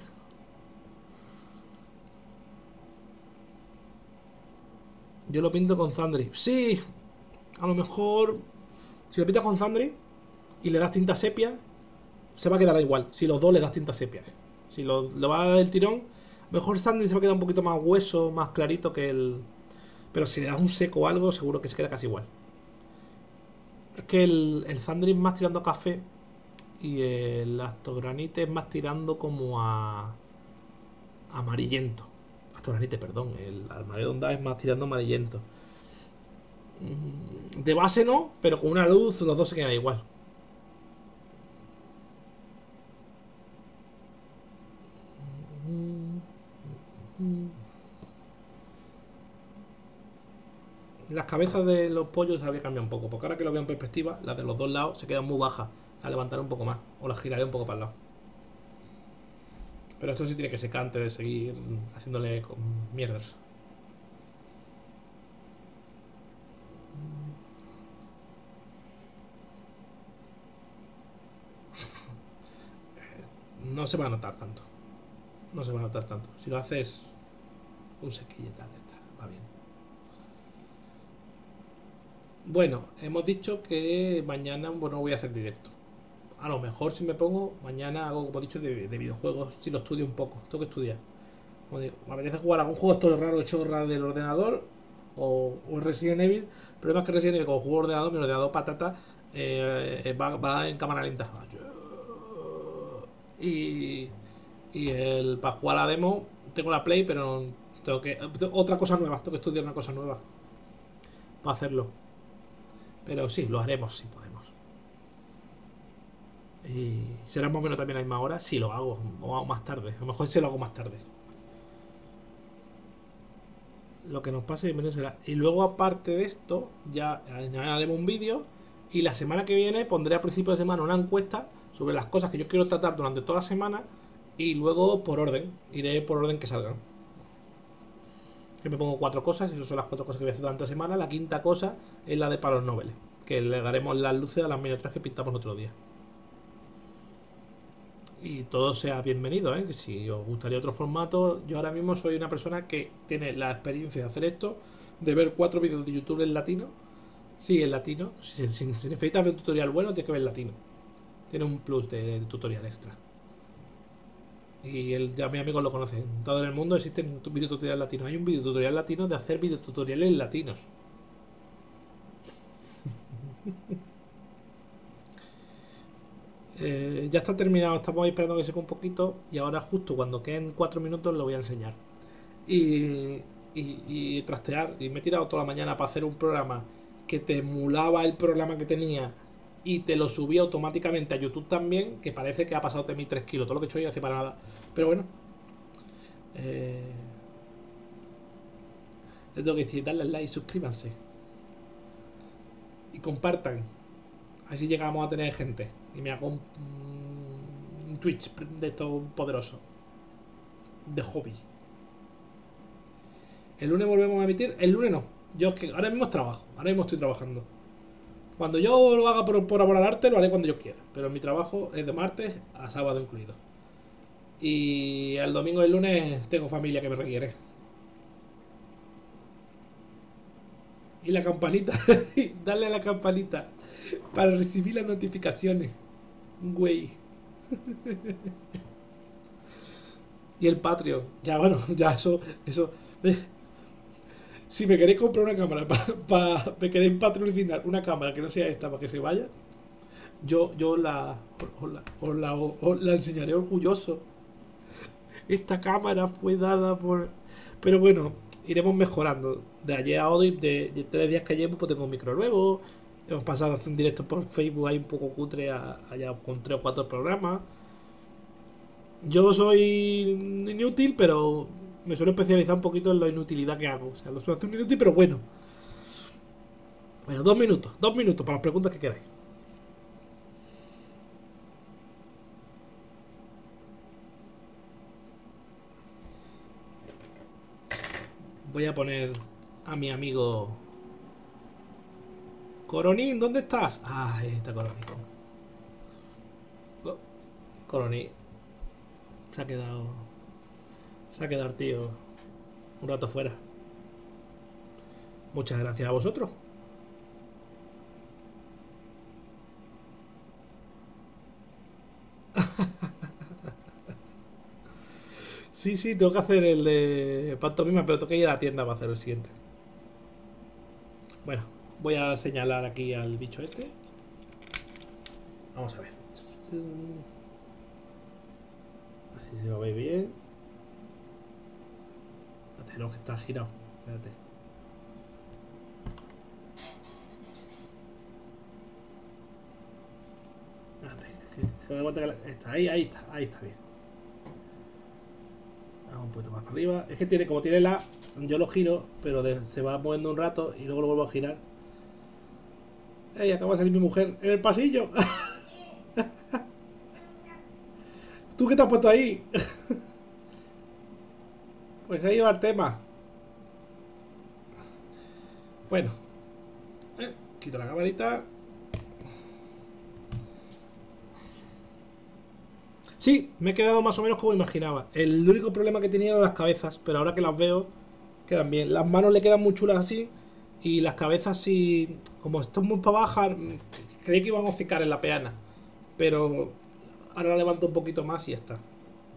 Yo lo pinto con Zandri. Sí, a lo mejor si lo pintas con Zandri y le das tinta sepia, se va a quedar igual. Si los dos le das tinta sepia, ¿eh? Si lo, lo va a dar el tirón, mejor Zandri se va a quedar un poquito más hueso, más clarito que el... Pero si le das un seco o algo, seguro que se queda casi igual. Es que el, el Zandri es más tirando a café y el Astogranite es más tirando como a... amarillento. Astogranite, perdón. El Armageddon Dash es más tirando amarillento. De base no, pero con una luz los dos se quedan igual. Las cabezas de los pollos habría cambiado un poco, porque ahora que lo veo en perspectiva, las de los dos lados se quedan muy bajas. Las levantaré un poco más, o las giraré un poco para el lado. Pero esto sí tiene que secar antes de seguir haciéndole con mierdas. No se va a notar tanto. No se va a notar tanto. Si lo haces un sequillo y tal, está, va bien. Bueno, hemos dicho que mañana, bueno, voy a hacer directo. A lo mejor si me pongo, mañana hago, como he dicho, de, de videojuegos, si lo estudio un poco. Tengo que estudiar. Como digo, me apetece jugar a algún juego esto raro, chorra del ordenador o, o Resident Evil. El problema es que Resident Evil, como juego de ordenador, mi ordenador patata eh, va, va en cámara lenta. Y, y el, para jugar a la demo tengo la Play, pero tengo que otra cosa nueva, tengo que estudiar una cosa nueva para hacerlo. Pero sí, lo haremos si podemos. Y será más o menos también a la misma hora. Si lo hago, o más tarde. A lo mejor si lo hago más tarde. Lo que nos pase bienvenido será. Y luego, aparte de esto, ya haremos un vídeo. Y la semana que viene pondré a principio de semana una encuesta sobre las cosas que yo quiero tratar durante toda la semana. Y luego por orden. Iré por orden que salgan. Que me pongo cuatro cosas. Esas son las cuatro cosas que voy a hacer durante la semana. La quinta cosa es la de palos nobles. Que le daremos las luces a las miniaturas que pintamos el otro día. Y todo sea bienvenido, ¿eh? Que si os gustaría otro formato, yo ahora mismo soy una persona que tiene la experiencia de hacer esto, de ver cuatro vídeos de YouTube en latino. Sí, en latino. Si, si, si necesitas ver un tutorial bueno, tienes que ver en latino. Tiene un plus de, de tutorial extra. Y el, ya mis amigos lo conocen. En todo el mundo existen videotutoriales latinos. Hay un videotutorial latino de hacer videotutoriales latinos. Eh, ya está terminado, estamos ahí esperando que seque un poquito y ahora justo cuando queden cuatro minutos lo voy a enseñar y, y, y trastear. Y me he tirado toda la mañana para hacer un programa que te emulaba el programa que tenía y te lo subía automáticamente a YouTube también, que parece que ha pasado de mí tres kilos, todo lo que he hecho yo hace para nada, pero bueno, eh, les tengo que decir, darle al like, suscríbanse y compartan, así llegamos a tener gente y me hago un, un Twitch de esto poderoso de hobby. El lunes volvemos a emitir. El lunes no. Yo es que ahora mismo trabajo. Ahora mismo estoy trabajando. Cuando yo lo haga por, por amor al arte, lo haré cuando yo quiera. Pero mi trabajo es de martes a sábado incluido. Y el domingo y el lunes tengo familia que me requiere. Y la campanita. Dale a la campanita para recibir las notificaciones. Güey. Y el Patreon. Ya, bueno, ya eso. Eso. Eh. Si me queréis comprar una cámara, para pa, me queréis patrocinar una cámara que no sea esta para que se vaya, yo, yo la, os la, os la, os la enseñaré orgulloso. Esta cámara fue dada por. Pero bueno, iremos mejorando. De ayer a hoy, de, de tres días que llevo, pues tengo un micro nuevo. Hemos pasado a hacer un directo por Facebook ahí un poco cutre a, allá con tres o cuatro programas. Yo soy inútil, pero me suelo especializar un poquito en la inutilidad que hago. O sea, lo suelo hacer un inútil, pero bueno. Bueno, dos minutos, dos minutos para las preguntas que queráis. Voy a poner a mi amigo Coronín, ¿dónde estás? Ah, ahí está Coronín. Oh, Coronín. Se ha quedado. Se ha quedado el tío un rato fuera. Muchas gracias a vosotros. Sí, sí, tengo que hacer el de pantomima, pero tengo que ir a la tienda para hacer el siguiente. Bueno, voy a señalar aquí al bicho este. Vamos a ver. Así se lo veis bien. Espérate, no, que está girado. Espérate. Espérate. Está ahí, ahí está, ahí está bien. Un poquito más para arriba. Es que tiene, como tiene la, yo lo giro, pero de, se va moviendo un rato y luego lo vuelvo a girar. ¡Ey! Acaba de salir mi mujer en el pasillo. ¿Tú qué te has puesto ahí? Pues ahí va el tema. Bueno, eh, quito la camarita. Sí, me he quedado más o menos como imaginaba. El único problema que tenía eran las cabezas, pero ahora que las veo, quedan bien. Las manos le quedan muy chulas así, y las cabezas sí, como están muy para bajar, creí que iban a hocicar en la peana, pero ahora la levanto un poquito más y ya está.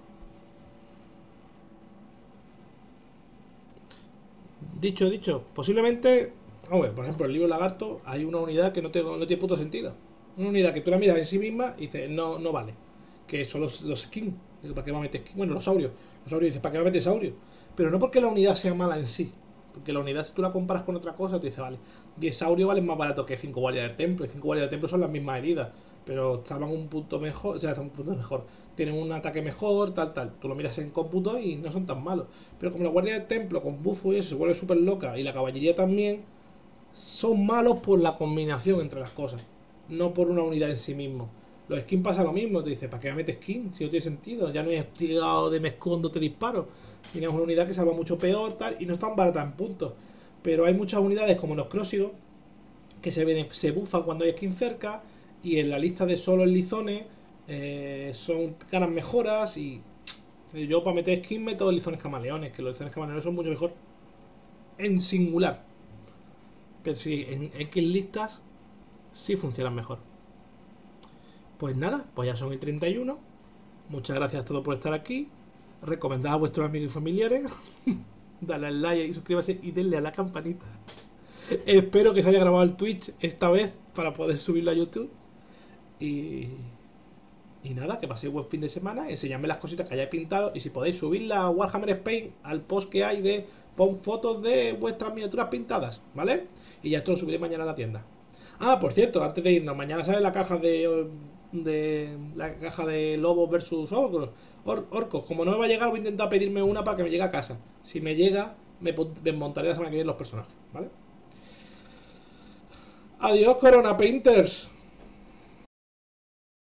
Dicho, dicho, posiblemente, oh, por ejemplo, el libro Lagarto, hay una unidad que no, te, no tiene puto sentido. Una unidad que tú la miras en sí misma y dices, no, no vale. Que son los, los skins. ¿Para qué va a meter skin? Bueno, los saurios. Los saurios dices, ¿para qué va a meter saurio? Pero no porque la unidad sea mala en sí. Porque la unidad, si tú la comparas con otra cosa, tú dices, vale, diez saurios valen más barato que cinco guardias del templo. Y cinco guardias del templo son las mismas heridas. Pero estaban un punto mejor. O sea, están un punto mejor. Tienen un ataque mejor, tal, tal. Tú lo miras en cómputo y no son tan malos. Pero como la guardia del templo con bufo y eso se vuelve súper loca. Y la caballería también. Son malos por la combinación entre las cosas. No por una unidad en sí mismo. Los skins pasa lo mismo, te dice, ¿para qué me metes skin? Si no tiene sentido, ya no he estirado de me escondo, te disparo. Tienes una unidad que salva mucho peor, tal, y no es tan barata en puntos. Pero hay muchas unidades como los Crossio que se, se bufan cuando hay skin cerca, y en la lista de solo en lizones eh, son ganan mejoras, y yo para meter skin meto lizones camaleones, que los lizones camaleones son mucho mejor en singular. Pero sí, en X listas sí funcionan mejor. Pues nada, pues ya son el treinta y uno. Muchas gracias a todos por estar aquí. Recomendad a vuestros amigos y familiares. Dale al like y suscríbase y denle a la campanita. Espero que se haya grabado el Twitch esta vez para poder subirlo a YouTube. Y... Y nada, que paséis buen fin de semana. Enseñadme las cositas que hayáis pintado. Y si podéis subirla a Warhammer Spain, al post que hay de pon fotos de vuestras miniaturas pintadas, ¿vale? Y ya esto lo subiré mañana a la tienda. Ah, por cierto, antes de irnos, mañana sale la caja de... de la caja de lobos versus orcos, or, orcos. Como no me va a llegar, voy a intentar pedirme una para que me llegue a casa. Si me llega, me desmontaré la semana que viene los personajes, ¿vale? Adiós, Corona Painters.